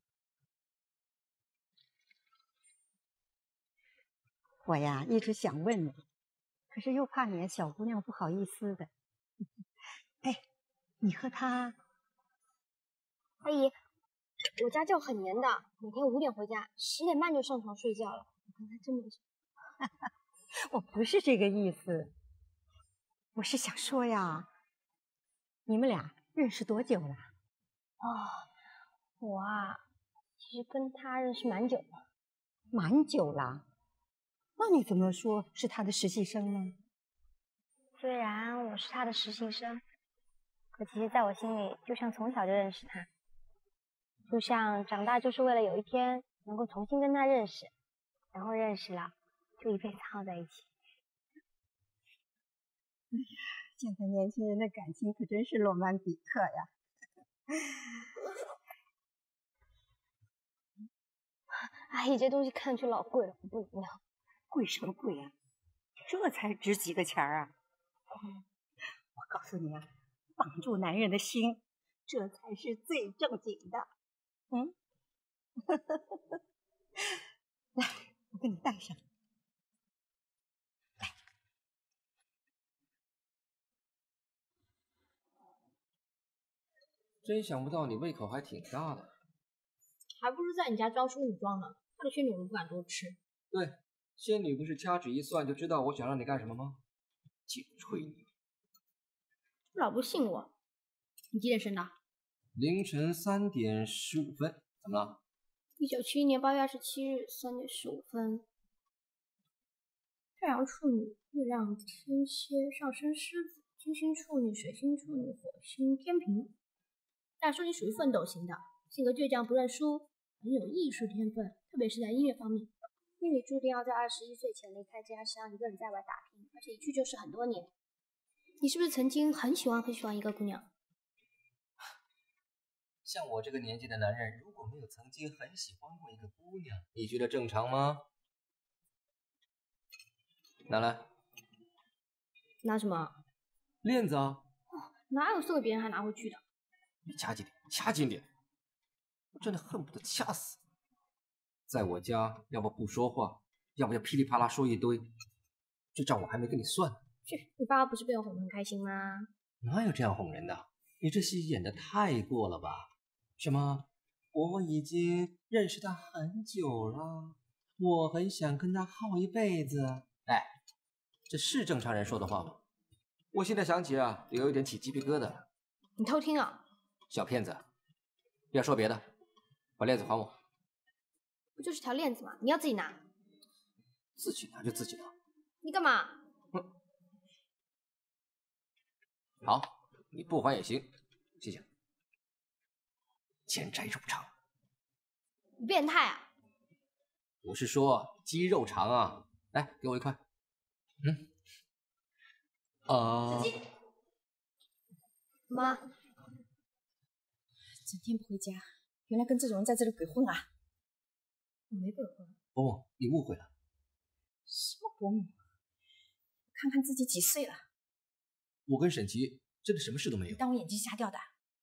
我呀，一直想问你，可是又怕你小姑娘不好意思的。哎，你和她， 阿姨，我家教很严的，每天五点回家，十点半就上床睡觉了。我跟她真没事。 我不是这个意思，我是想说呀，你们俩认识多久了？ 哦，我啊，其实跟她认识蛮久了。 蛮久了？那你怎么说是她的实习生呢？ 虽然我是她的实习生，可其实在我心里，就像从小就认识她，就像长大就是为了有一天能够重新跟她认识，然后认识了，就一辈子耗在一起。 哎呀，现在年轻人的感情可真是罗曼蒂克呀！ 阿姨，这东西看上去老贵了，我不能要。 贵什么贵啊？这才值几个钱儿啊！嗯，我告诉你啊，绑住男人的心，这才是最正经的。嗯，来，我给你带上。来， 真想不到你胃口还挺大的。 还不是在你家装淑女装呢，怕的仙女我不敢多吃。 对，仙女不是掐指一算就知道我想让你干什么吗？净吹你！ 老不信我。你几点生的？ 凌晨三点十五分。怎么了？ 一九七一年八月二十七日三点十五分。太阳处女，月亮天蝎，上升狮子，金星处女，水星处女，火星天平。大叔，你属于奋斗型的，性格倔强，不认输，很有艺术天分，特别是在音乐方面。命里注定要在二十一岁前离开家乡，一个人在外打拼，而且一去就是很多年。你是不是曾经很喜欢很喜欢一个姑娘？ 像我这个年纪的男人，如果没有曾经很喜欢过一个姑娘，你觉得正常吗？拿来。 拿什么？ 链子啊。 哦，哪有送给别人还拿回去的？ 你掐紧点，掐紧点！我真的恨不得掐死你。在我家，要不不说话，要不就噼里啪啦说一堆，这账我还没跟你算呢。 去，你爸爸不是被我哄得很开心吗？ 哪有这样哄人的？你这戏演的太过了吧？什么我已经认识他很久了，我很想跟他耗一辈子。 哎，这是正常人说的话吗？我现在想起啊，有一点起鸡皮疙瘩。 你偷听啊？ 小骗子，不要说别的，把链子还我。 不就是条链子吗？你要自己拿？ 自己拿就自己拿。 你干嘛？ 嗯，好，你不还也行，谢谢。欠债肉偿。 你变态啊！ 我是说鸡肉肠啊，来，给我一块。嗯。呃。 妈， 整天不回家，原来跟这种人在这里鬼混啊！ 我没鬼混。 伯母，你误会了。 什么伯母？看看自己几岁了。 我跟沈琦真的什么事都没有。 你当我眼睛瞎掉的？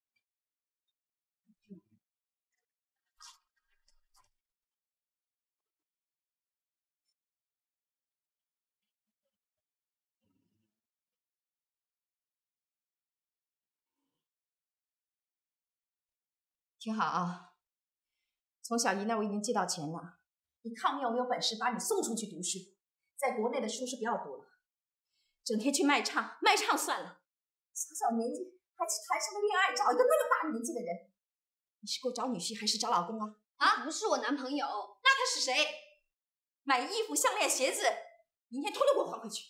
挺好啊，从小姨那我已经借到钱了。你看我有没有本事把你送出去读书？在国内的书是不要读了，整天去卖唱，卖唱算了，小小年纪还去谈什么恋爱，找一个那么大年纪的人？你是给我找女婿还是找老公啊？ 啊，不是我男朋友， 那他是谁？买衣服、项链、鞋子，明天通通给我还回去。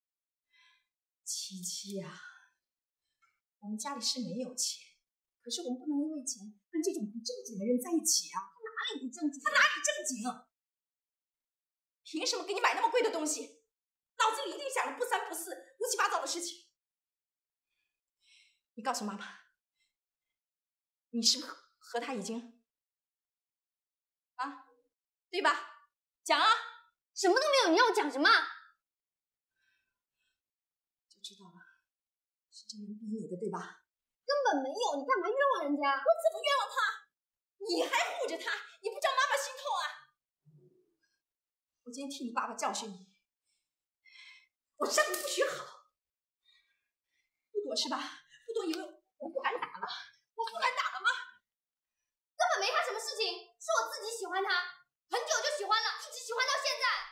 七七呀，我们家里是没有钱。可是我们不能因为钱跟这种不正经的人在一起啊！他哪里不正经？他哪里正经？凭什么给你买那么贵的东西？脑子里一定想着不三不四、乌七八糟的事情。你告诉妈妈，你是不是和他已经啊？对吧？讲啊！ 什么都没有，你让我讲什么？ 就知道了，是这人逼你的，对吧？ 根本没有，你干嘛冤枉人家？ 我怎么冤枉他？你还护着他，你不叫妈妈心痛啊？我今天替你爸爸教训你，我让你不学好，不躲是吧？不躲以为我不敢打了？我不敢打了吗？ 根本没他什么事情，是我自己喜欢他，很久就喜欢了，一直喜欢到现在。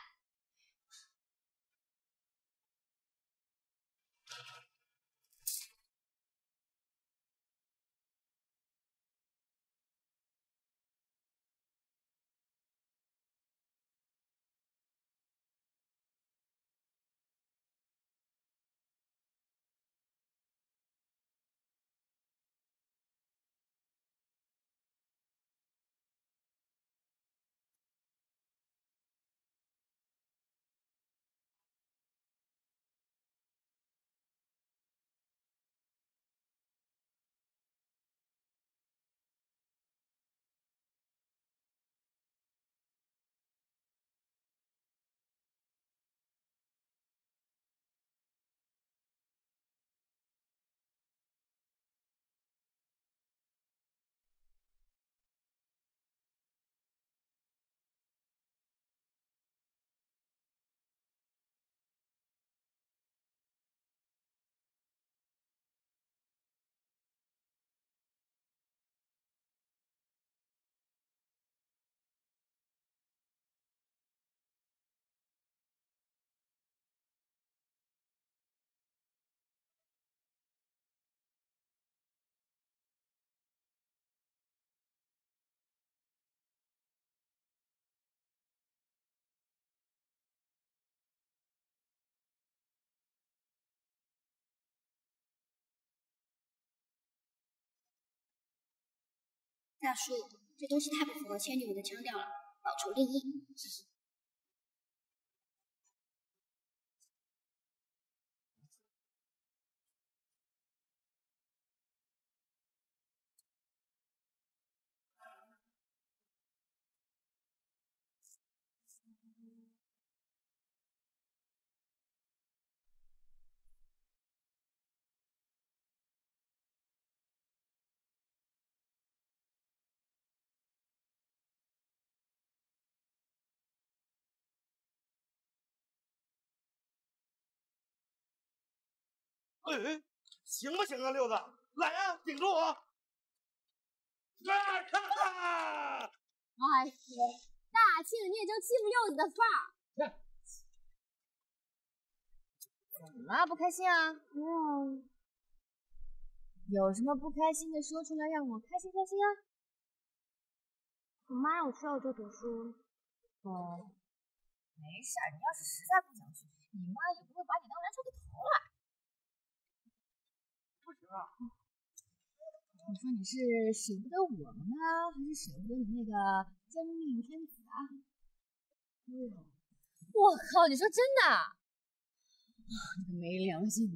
大叔，这东西太不符合牵女友的腔调了，报仇另议。谢谢。 哎，行不行啊，六子，来啊，顶住我！ 哎呀，大庆你也就欺负柚子的份儿。怎么了？不开心啊？嗯。有什么不开心的说出来，让我开心开心啊！我妈让我去澳洲读书。哦，没事儿，你要是实在不想去，你妈也不会把你当篮球给投了。不行啊！你说你是舍不得我们呢，还是舍不得你那个真命天子啊？嗯，我靠！你说真的？你个没良心的！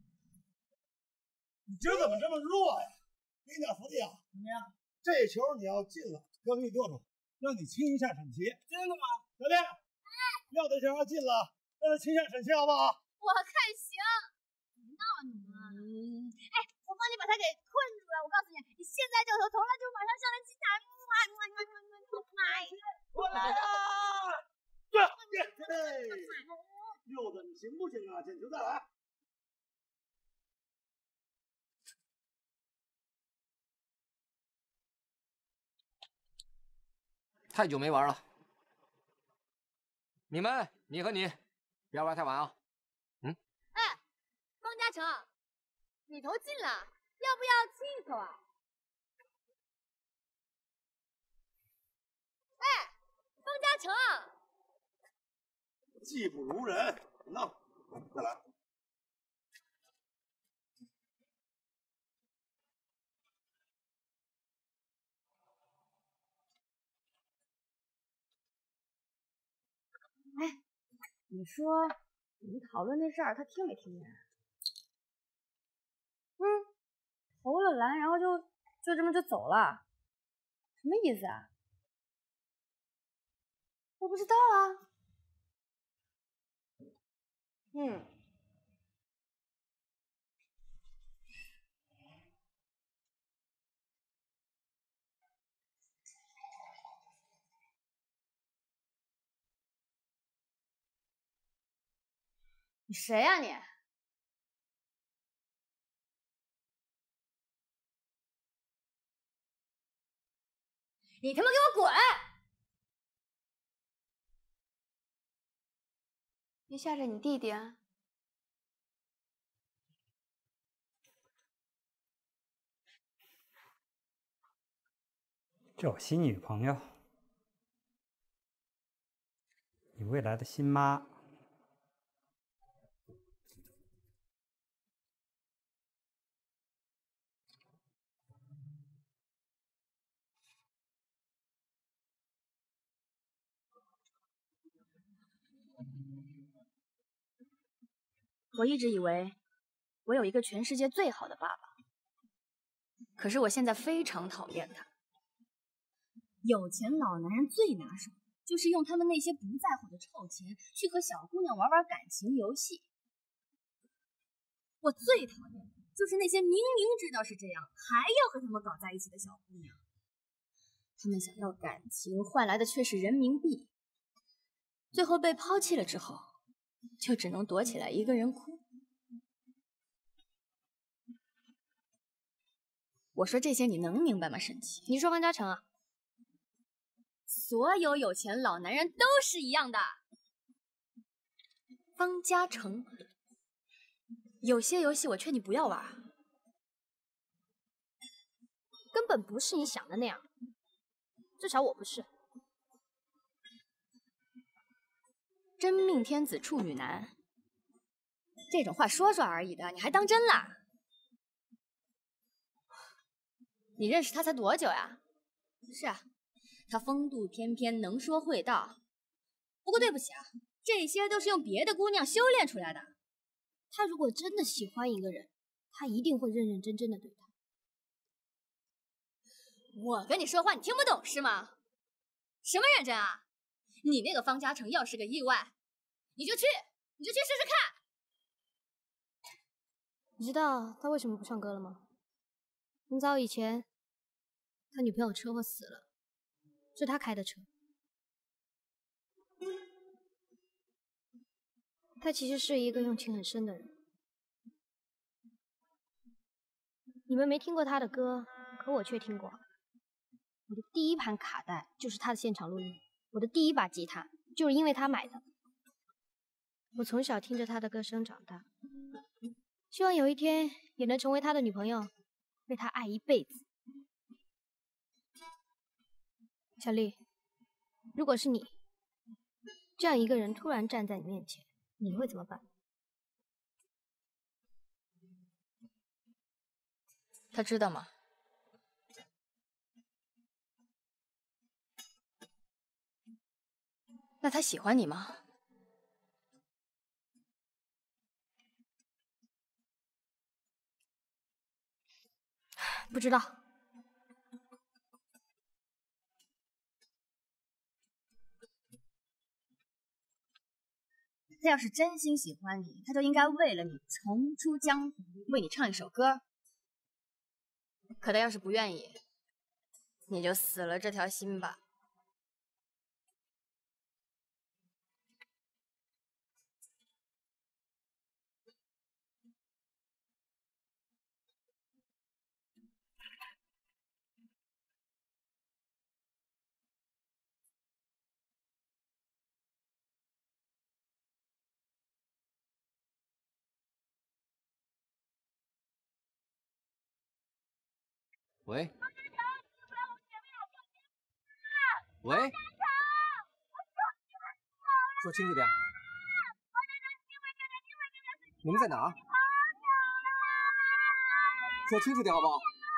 你今儿怎么这么弱呀？给你点福利啊！怎么样？这球你要进了，哥给你剁出，让你亲一下沈琦。真的吗？小丽，哎，要这球要进了，让他亲一下沈琦好不好？ 我看行。别闹你们！嗯，哎，我帮你把他给困住了。我告诉你，你现在就投，投了就马上上来击打。 我来了！对，柚子，你行不行啊？捡球再来。 太久没玩了，你们，你和你，不要玩太晚啊。嗯。 哎，方嘉诚，你投进了，要不要亲一口啊？哎，方嘉诚， 技不如人，闹，再来。 哎，你说你们讨论那事儿，他听没听见？嗯，投了篮，然后就就这么就走了，什么意思啊？我不知道啊。嗯。你谁呀你？你他妈给我滚！别吓着你弟弟啊！ 这我新女朋友，你未来的新妈。 我一直以为我有一个全世界最好的爸爸，可是我现在非常讨厌他。有钱老男人最拿手就是用他们那些不在乎的臭钱去和小姑娘玩玩感情游戏。我最讨厌的就是那些明明知道是这样，还要和他们搞在一起的小姑娘。他们想要感情，换来的却是人民币，最后被抛弃了之后，就只能躲起来一个人哭。我说这些你能明白吗，沈琦？你说方嘉诚啊？所有有钱老男人都是一样的。方嘉诚，有些游戏我劝你不要玩，根本不是你想的那样，至少我不是。真命天子处女男，这种话说说而已的，你还当真啦？你认识他才多久呀？是啊，他风度翩翩，能说会道。不过对不起啊，这些都是用别的姑娘修炼出来的。他如果真的喜欢一个人，他一定会认认真真的对他。我跟你说话你听不懂是吗？什么认真啊？你那个方嘉诚要是个意外，你就去，你就去试试看。你知道他为什么不唱歌了吗？很早以前，他女朋友车祸死了，是他开的车。他其实是一个用情很深的人。你们没听过他的歌，可我却听过。 我的第一盘卡带就是他的现场录音，我的第一把吉他就是因为他买的。我从小听着他的歌声长大，希望有一天也能成为他的女朋友，被他爱一辈子。小丽，如果是你，这样一个人突然站在你面前，你会怎么办？ 他知道吗？那他喜欢你吗？ 不知道。 他要是真心喜欢你，他就应该为了你重出江湖，为你唱一首歌。 可他要是不愿意，你就死了这条心吧。 喂，喂，说清楚点。你们在哪？说清楚点好不好？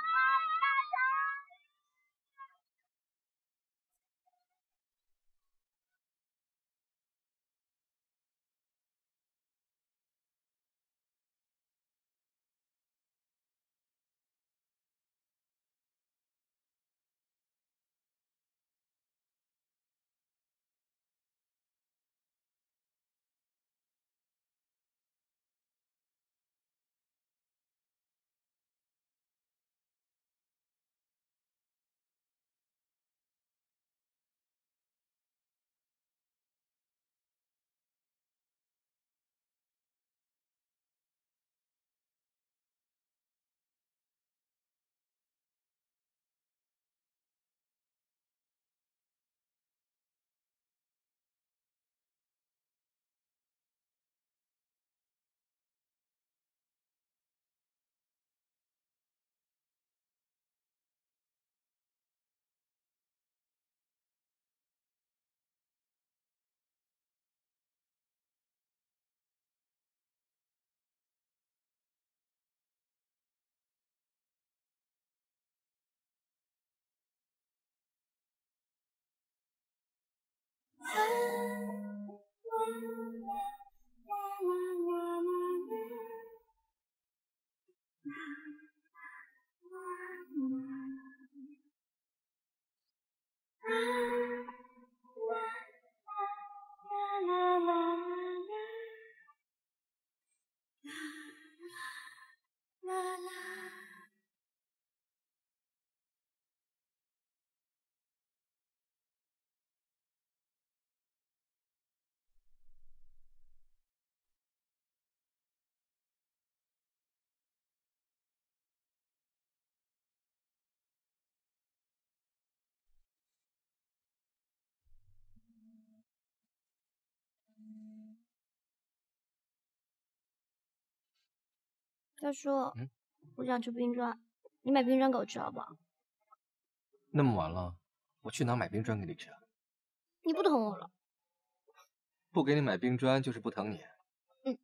大叔， 嗯， 我想吃冰砖，你买冰砖给我吃好不好？ 那么晚了，我去哪买冰砖给你吃啊？ 你不疼我了？ 不给你买冰砖就是不疼你。 嗯。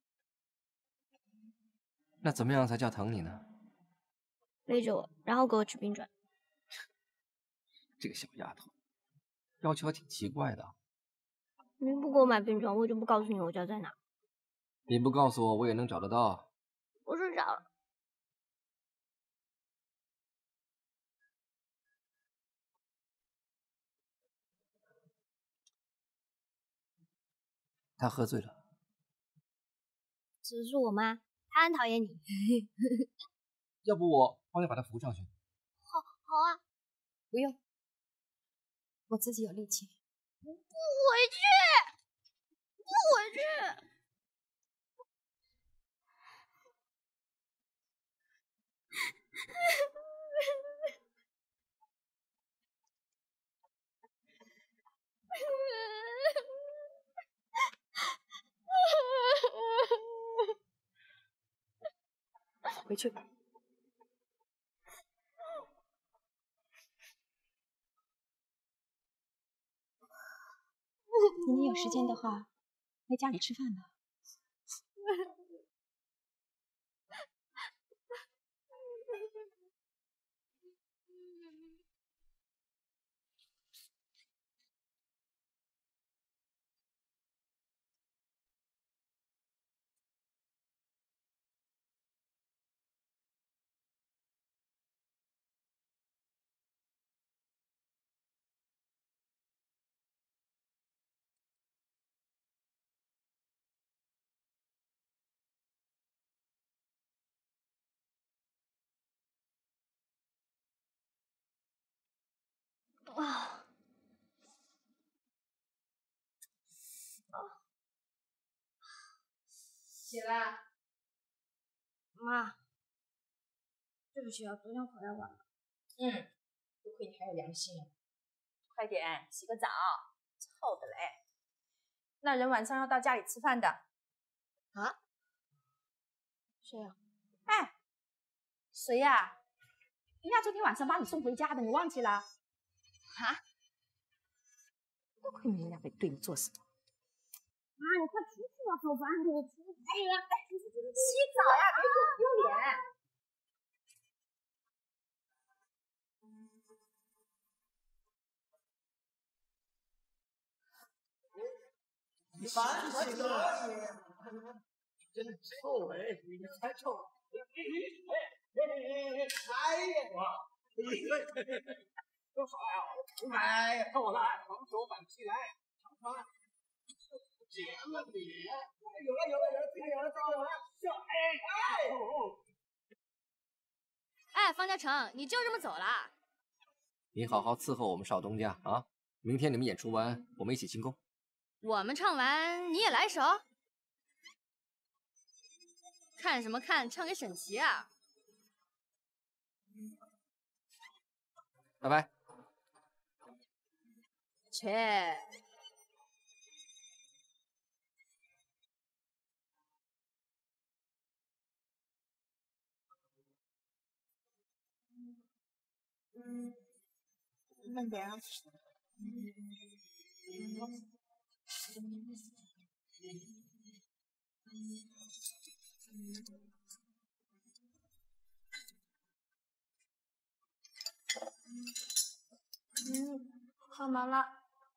那怎么样才叫疼你呢？ 背着我，然后给我吃冰砖。 这个小丫头，要求还挺奇怪的。 你不给我买冰砖，我就不告诉你我家在哪。 你不告诉我，我也能找得到。 我睡着了。 他喝醉了。 只是我妈，她很讨厌你。 要不我帮你把他扶上去？ 好，好啊。 不用，我自己有力气。 不回去，不回去。 回去吧。你们有时间的话，来家里吃饭吧。 啊！ 起来， 妈，对不起啊，昨天回来晚了。 嗯，多亏你还有良心，快点洗个澡，臭的嘞。那人晚上要到家里吃饭的。 啊？谁呀？ 哎，谁呀？人家昨天晚上把你送回家的，你忘记了？啊？多亏你们两个对你做什么？ 妈，你快出去吧，好烦！我出去。哎呀，哎， 洗澡呀，别给我丢脸！ 你烦死了！真臭哎，你才臭！哎哎哎哎呀！多少呀？哎呀，够了，双手板起来，长穿。姐们你，有了有了有了，这个有了这个有了，笑哎哎！ 哎，方嘉诚，你就这么走了？ 你好好伺候我们少东家啊！明天你们演出完，我们一起庆功。 我们唱完，你也来一首？看什么看？唱给沈琦啊！ 拜拜。 切。慢点啊。嗯，唱完了。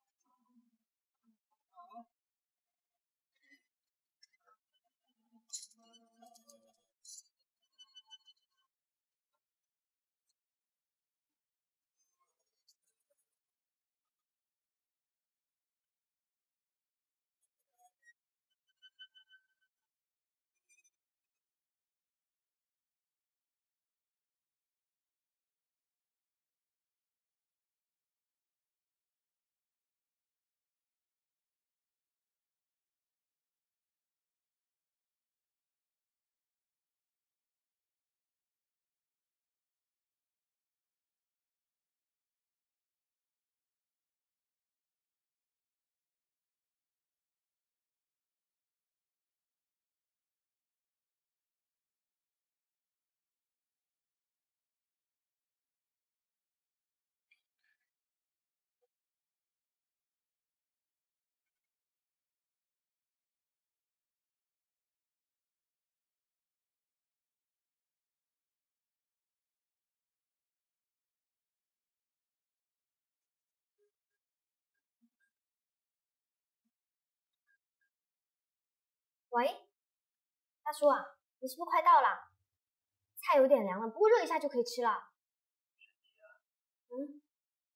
喂，大叔啊，你是不是快到了？菜有点凉了，不过热一下就可以吃了。嗯，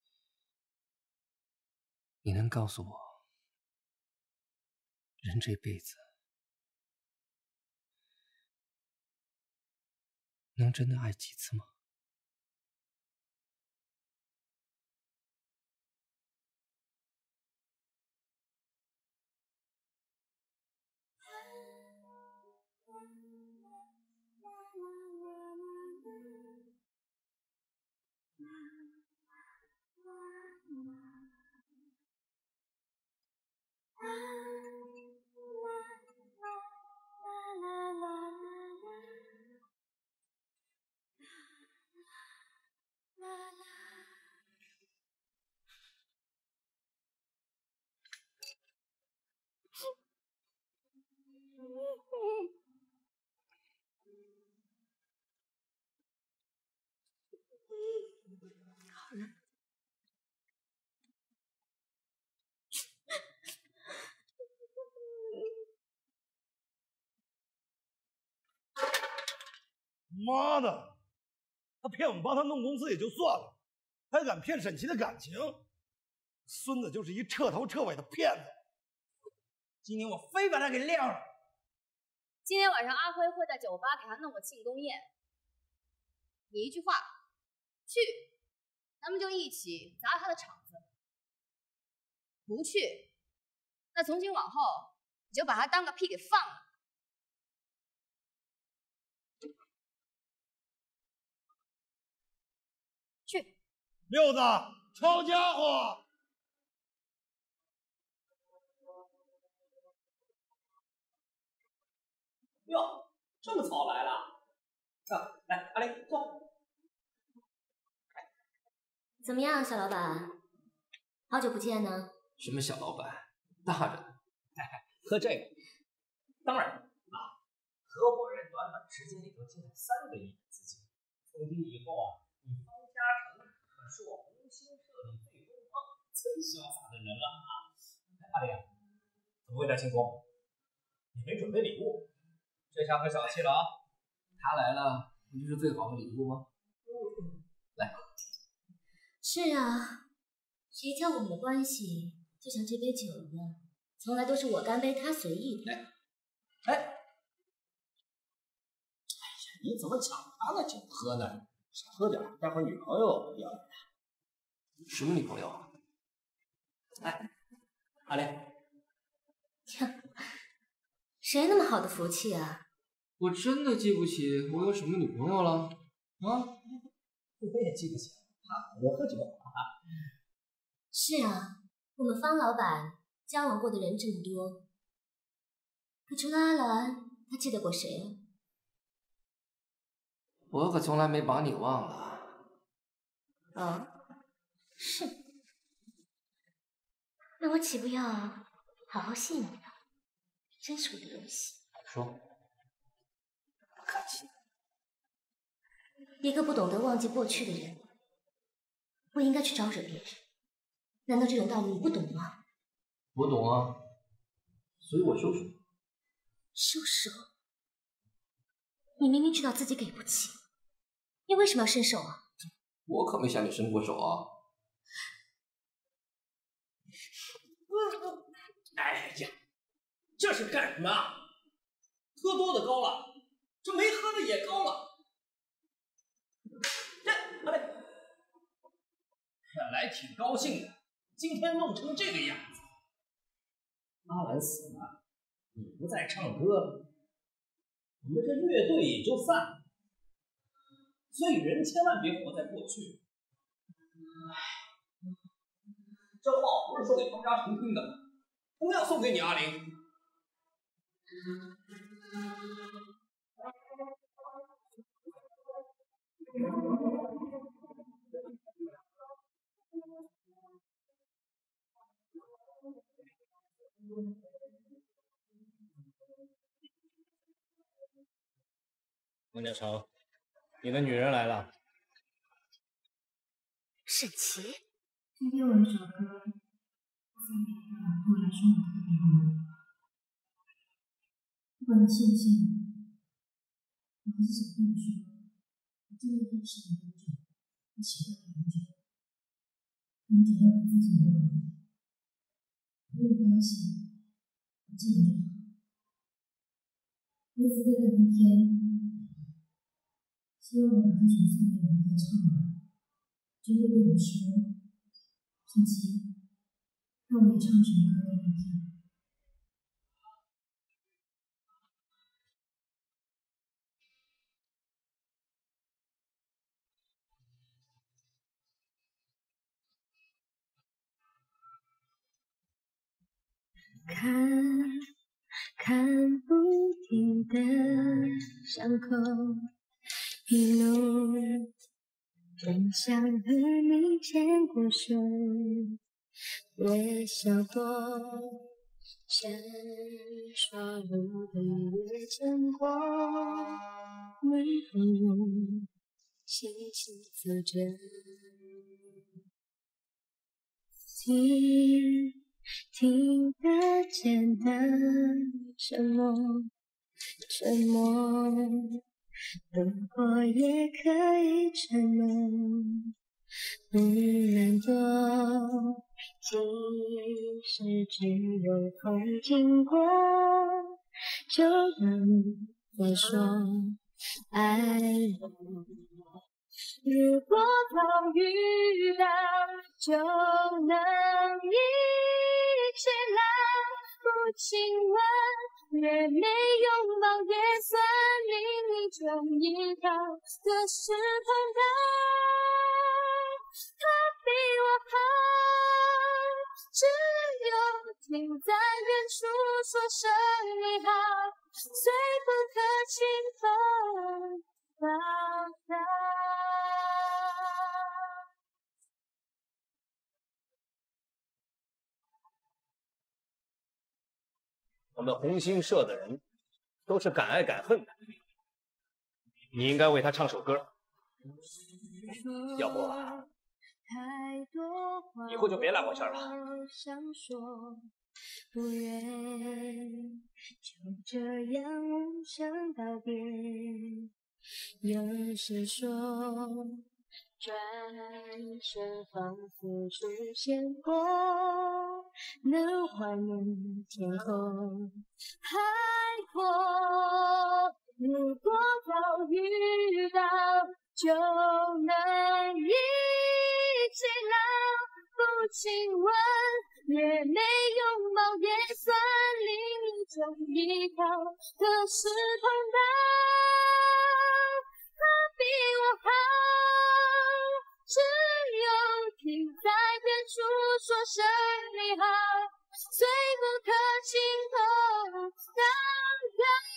你能告诉我，人这辈子能真的爱几次吗？ 好了。 妈的！他骗我们帮他弄公司也就算了，还敢骗沈琦的感情，孙子就是一彻头彻尾的骗子。 今天我非把他给晾了。 今天晚上阿辉会在酒吧给他弄个庆功宴，你一句话，去，咱们就一起砸他的场子；不去，那从今往后你就把他当个屁给放了。去， 六子，抄家伙！ 哟，这么早来了？啊，来，阿玲坐。 怎么样，小老板？好久不见呢。 什么小老板？大人。 喝这个。当然啊，合伙人短短时间里头进了三个亿的资金，从今以后啊，你方嘉诚可是我红星社里最风光、最潇洒的人了啊！阿玲，怎么会来庆功？你没准备礼物？这下可小气了啊！ 他来了，不就是最好的礼物吗？来。 是啊，谁叫我们的关系就像这杯酒一样，从来都是我干杯，他随意的。 哎，哎，哎呀，你怎么抢他的酒喝呢？少喝点，待会儿女朋友要来了。 什么女朋友？ 哎，阿玲， 呀，谁那么好的福气啊？ 我真的记不起我有什么女朋友了。 啊，我也记不起啊，我喝酒啊。 是啊，我们方老板交往过的人这么多，可除了阿兰，他记得过谁啊？ 我可从来没把你忘了。 哦，是。那我岂不要好好谢你了？真是我的荣幸。 说。不客气。 一个不懂得忘记过去的人，不应该去招惹别人。难道这种道理你不懂吗？ 我懂啊，所以我收手。 收手？你明明知道自己给不起，你为什么要伸手啊？ 我可没向你伸过手啊。 哎呀，这是干什么啊？喝多的高了，这没喝的也高了。这阿妹，看来挺高兴的，今天弄成这个样子。阿兰死了，你不再唱歌了，我们这乐队也就散了。所以人千万别活在过去。唉，这话不是说给方嘉诚听的，同样送给你阿玲。王嘉诚，你的女人来了。 沈琦， 今天我有首歌，送给一个对我来说很特别的人。不管你信不信，我还是想对你说，我真的认识你很久，我喜欢你很久，你找到你自己的路，没有关系，我记得就好。我一直在等一天。希望我把这首送给你的歌唱完，就会对我说：“沈琦，让我也唱首歌给你听。” 看，看不停的伤口。一路真想和你牵过手，微笑过，闪烁如的月晨光，微风轻轻走着。 听听得见的沉默，沉默。如果也可以承诺，不难躲。即使只有风经过，就能再说爱我。如果早遇到，就能一起来，不亲吻也没拥抱，也算另一种依靠。可是碰到他比我好，只有停在远处说声你好，虽不可轻逢到达。 我们红星社的人都是敢爱敢恨的，你应该为他唱首歌，要不以后就别来我这儿了。 不愿就这样无声道别，有时说转身仿佛出现过，能还原天空海阔。如果早遇到，就能一起老，不亲吻也没拥抱，也算另一种依靠。可是碰到他比我好，只有停在远处说声你好，虽不可轻碰到达。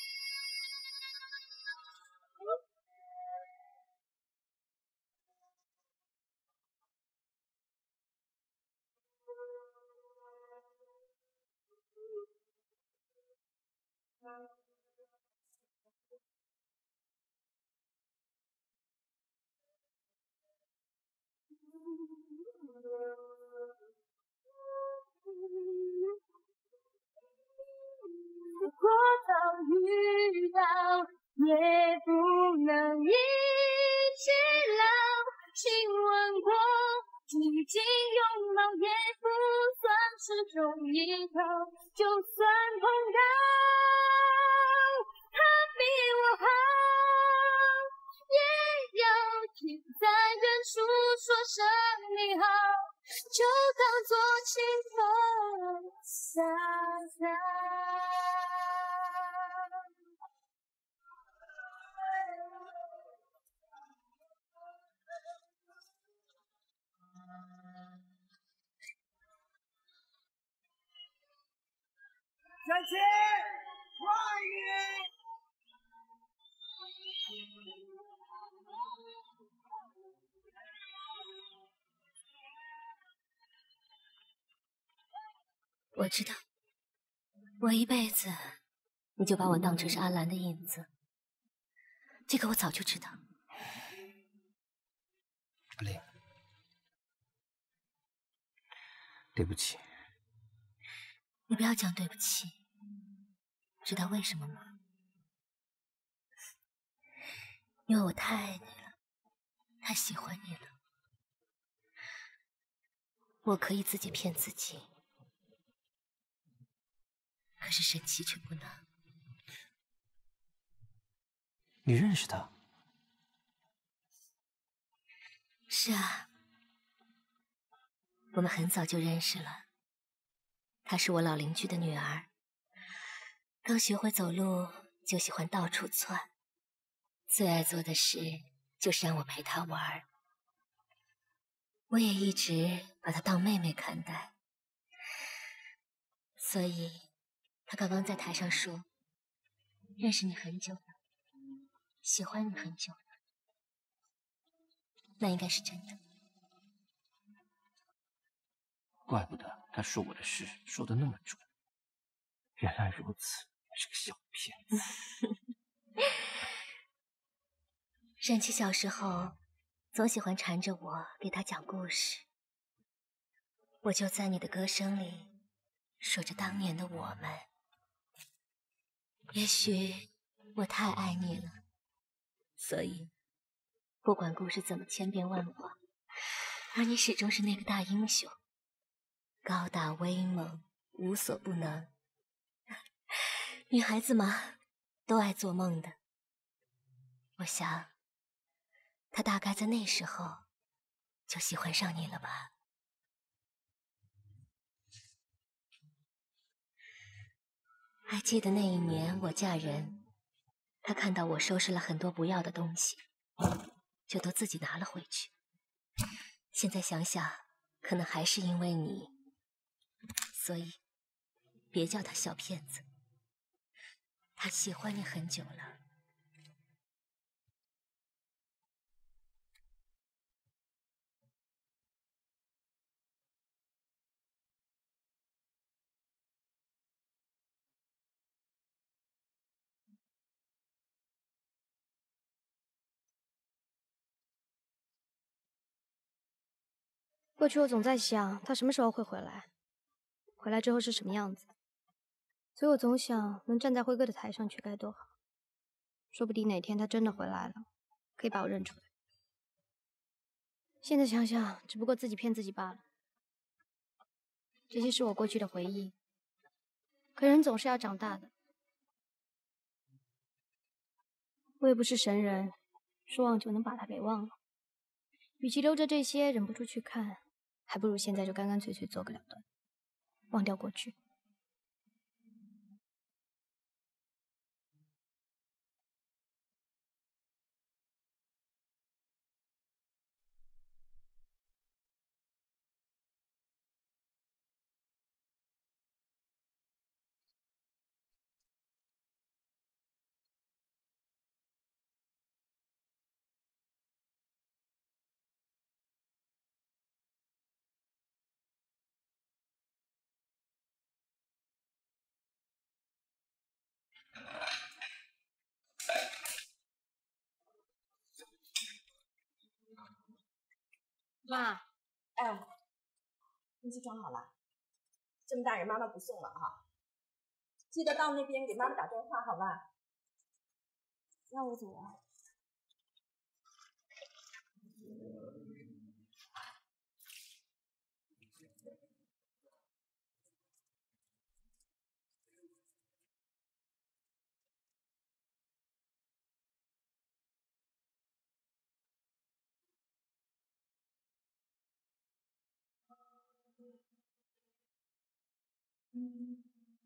如果早遇到，也不能一起老，亲吻过，紧紧拥抱也不算是种依靠。就算碰到他比我好，也要停在远处说声你好，就当作清风飒飒。 小七，我爱你。 我知道，我一辈子你就把我当成是阿兰的影子，这个我早就知道。 阿玲，对不起。 你不要讲对不起，知道为什么吗？因为我太爱你了，太喜欢你了。我可以自己骗自己，可是沈七却不能。 你认识他？ 是啊，我们很早就认识了。她是我老邻居的女儿，刚学会走路就喜欢到处窜，最爱做的事就是让我陪她玩。我也一直把她当妹妹看待，所以她刚刚在台上说认识你很久了，喜欢你很久了，那应该是真的。 怪不得他说我的事说的那么准，原来如此，是个小骗子。 沈七小时候总喜欢缠着我给他讲故事， 我就在你的歌声里说着当年的我们。也许我太爱你了，所以不管故事怎么千变万化，而你始终是那个大英雄，高大威猛，无所不能。女孩子嘛，都爱做梦的。我想，他大概在那时候就喜欢上你了吧。还记得那一年我嫁人，他看到我收拾了很多不要的东西，就都自己拿了回去。现在想想，可能还是因为你，所以别叫他小骗子。他喜欢你很久了。 过去我总在想，他什么时候会回来，回来之后是什么样子，所以我总想能站在辉哥的台上去该多好。说不定哪天他真的回来了，可以把我认出来。现在想想，只不过自己骗自己罢了。这些是我过去的回忆，可人总是要长大的。我也不是神人，说忘就能把他给忘了。与其留着这些忍不住去看，还不如现在就干干脆脆做个了断，忘掉过去。 妈，哎，东西装好了，这么大人妈妈不送了哈，记得到那边给妈妈打电话，好吧？那我走了。嗯。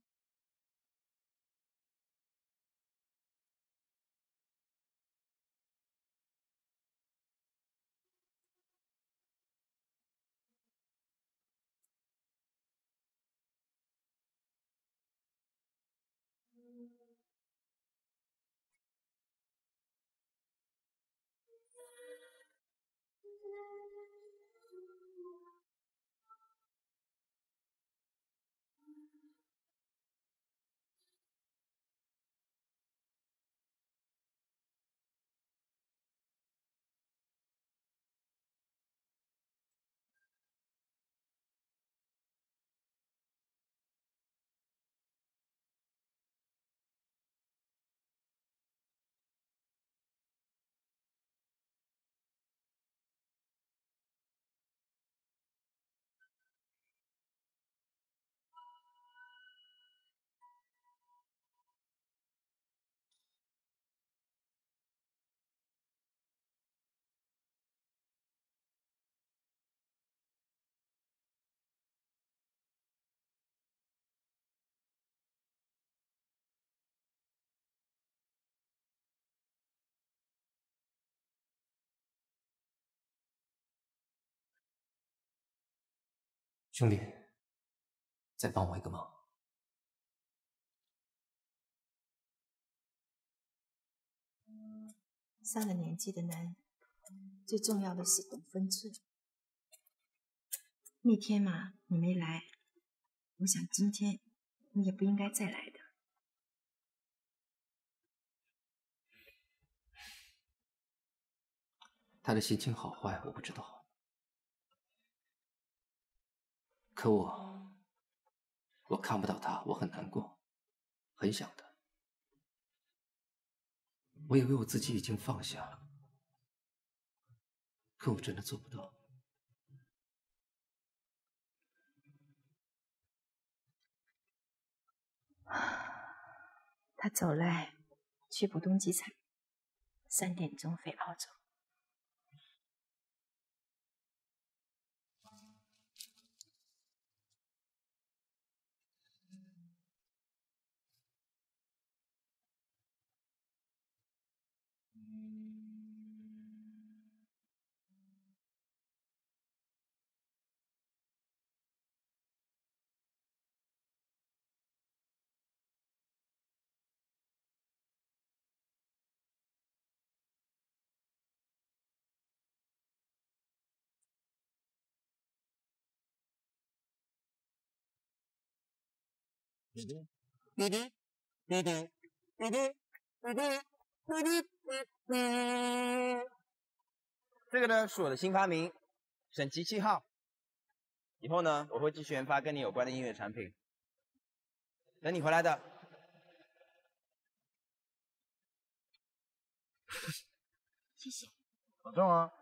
兄弟，再帮我一个忙。 上了年纪的男人，最重要的是懂分寸。那天嘛，你没来，我想今天你也不应该再来的。 他的心情好坏我不知道， 可我，我看不到他，我很难过，很想他。我以为我自己已经放下，可我真的做不到。 他走了，去浦东机场，三点钟飞澳洲。 滴滴滴滴滴滴滴滴滴滴滴滴。这个呢是我的新发明，沈奇七号。以后呢，我会继续研发跟你有关的音乐产品，等你回来的。 谢谢。 保重啊。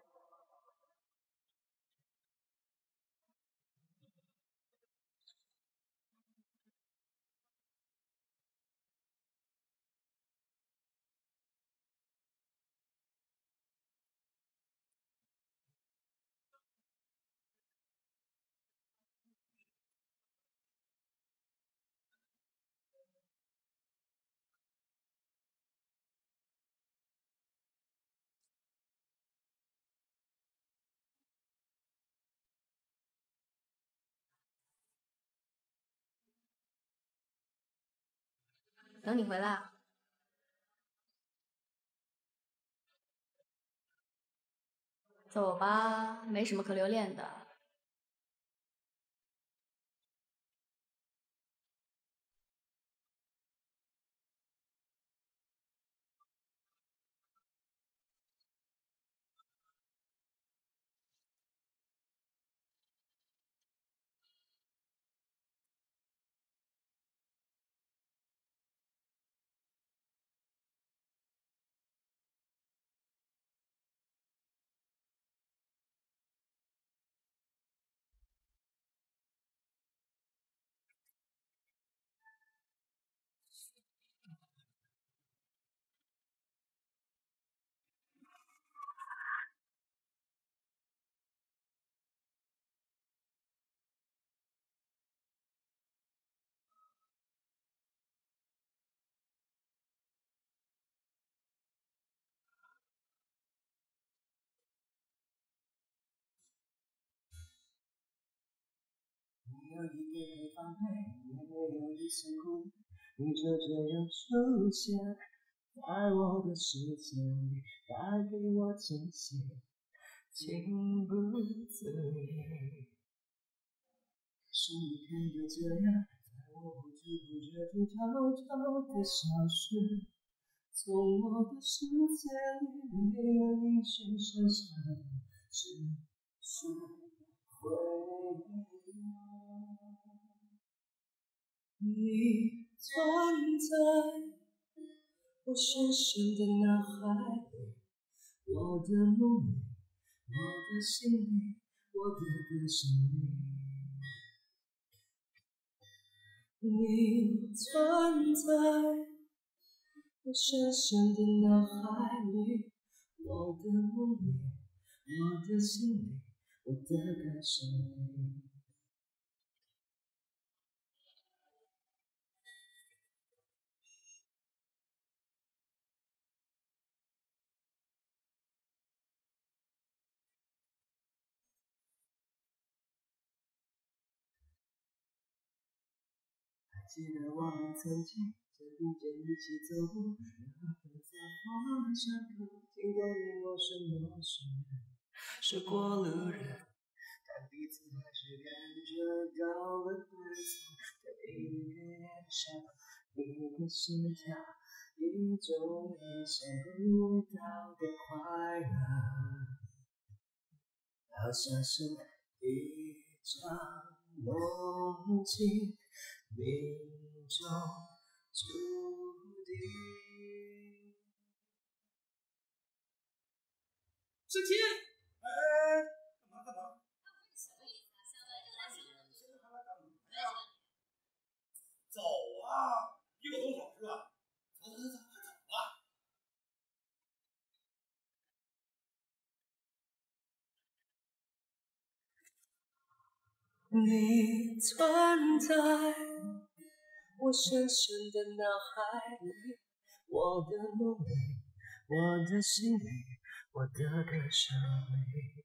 等你回来。走吧，没什么可留恋的。 没有一点点防备，也没有一丝苦，你就这样出现在我的世界里，带给我惊喜，情不自已。是你看的这样，在我不知不觉中悄悄地消失，从我的世界里没有音讯，剩下的只是回忆。你存在我深深的脑海里，我的梦里，我的心里，我的歌声里。你存在我深深的脑海里，我的梦里，我的心里，我的歌声里。记得我们曾经肩并肩一起走过那个撒花的山口，尽管你陌生陌生人，是过路人，但彼此还是感觉到了对错，在一个眼神，一个心跳，一种意想不到的快乐，好像是一场梦境命中注定。 沈清， 哎，干嘛干嘛？ 什么意思啊？ 走啊！一个多小时了，走走走走，快走吧。 你存在我深深的脑海里，我的梦里，我的心里，我的歌声里。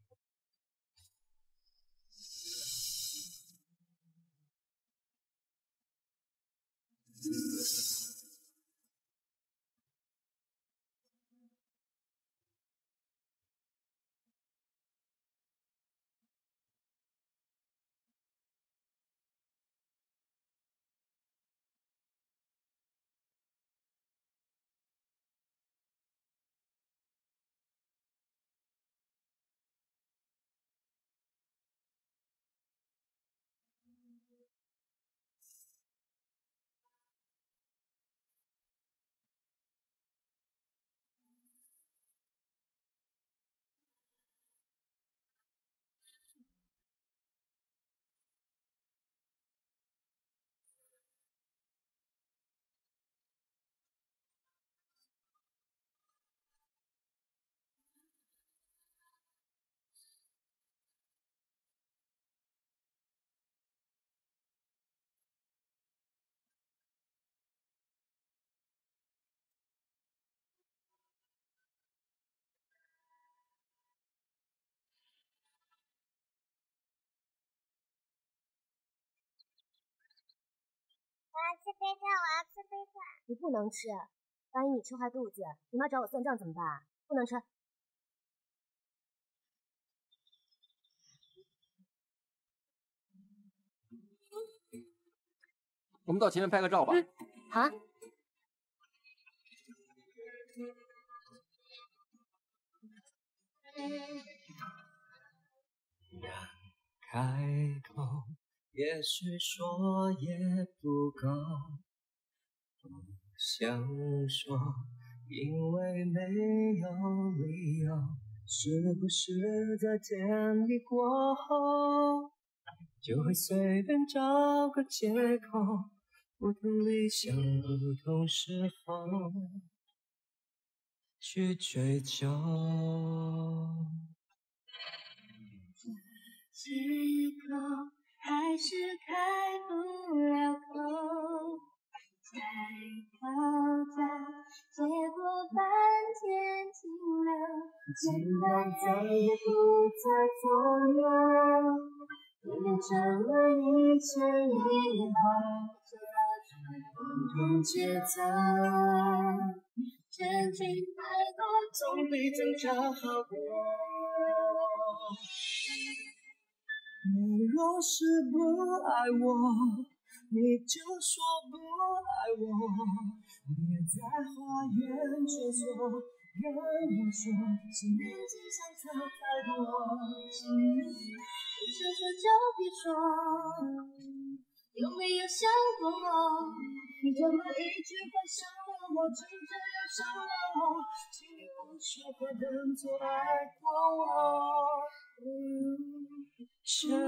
我要吃飞饭，我要吃飞饭。你不能吃，万一你吃坏肚子，你妈找我算账怎么办？不能吃。 我们到前面拍个照吧。 嗯，好。 开口，也许说也不够，不想说，因为没有理由。是不是在典礼过后，就会随便找个借口，不同理想，不同时候去追求。 借口还是开不了口，再讨价，结果半天停留，简单再也不再左右，也变成了一前一后， 不同节奏， 真情太多， 总比争吵好过。你若是不爱我，你就说不爱我，别在花园穿梭，跟我说是年纪相差太多。 不想说就别说，有没有想过你这么一句话伤了我，就这样伤了我，请你不说话，当作爱过我。 这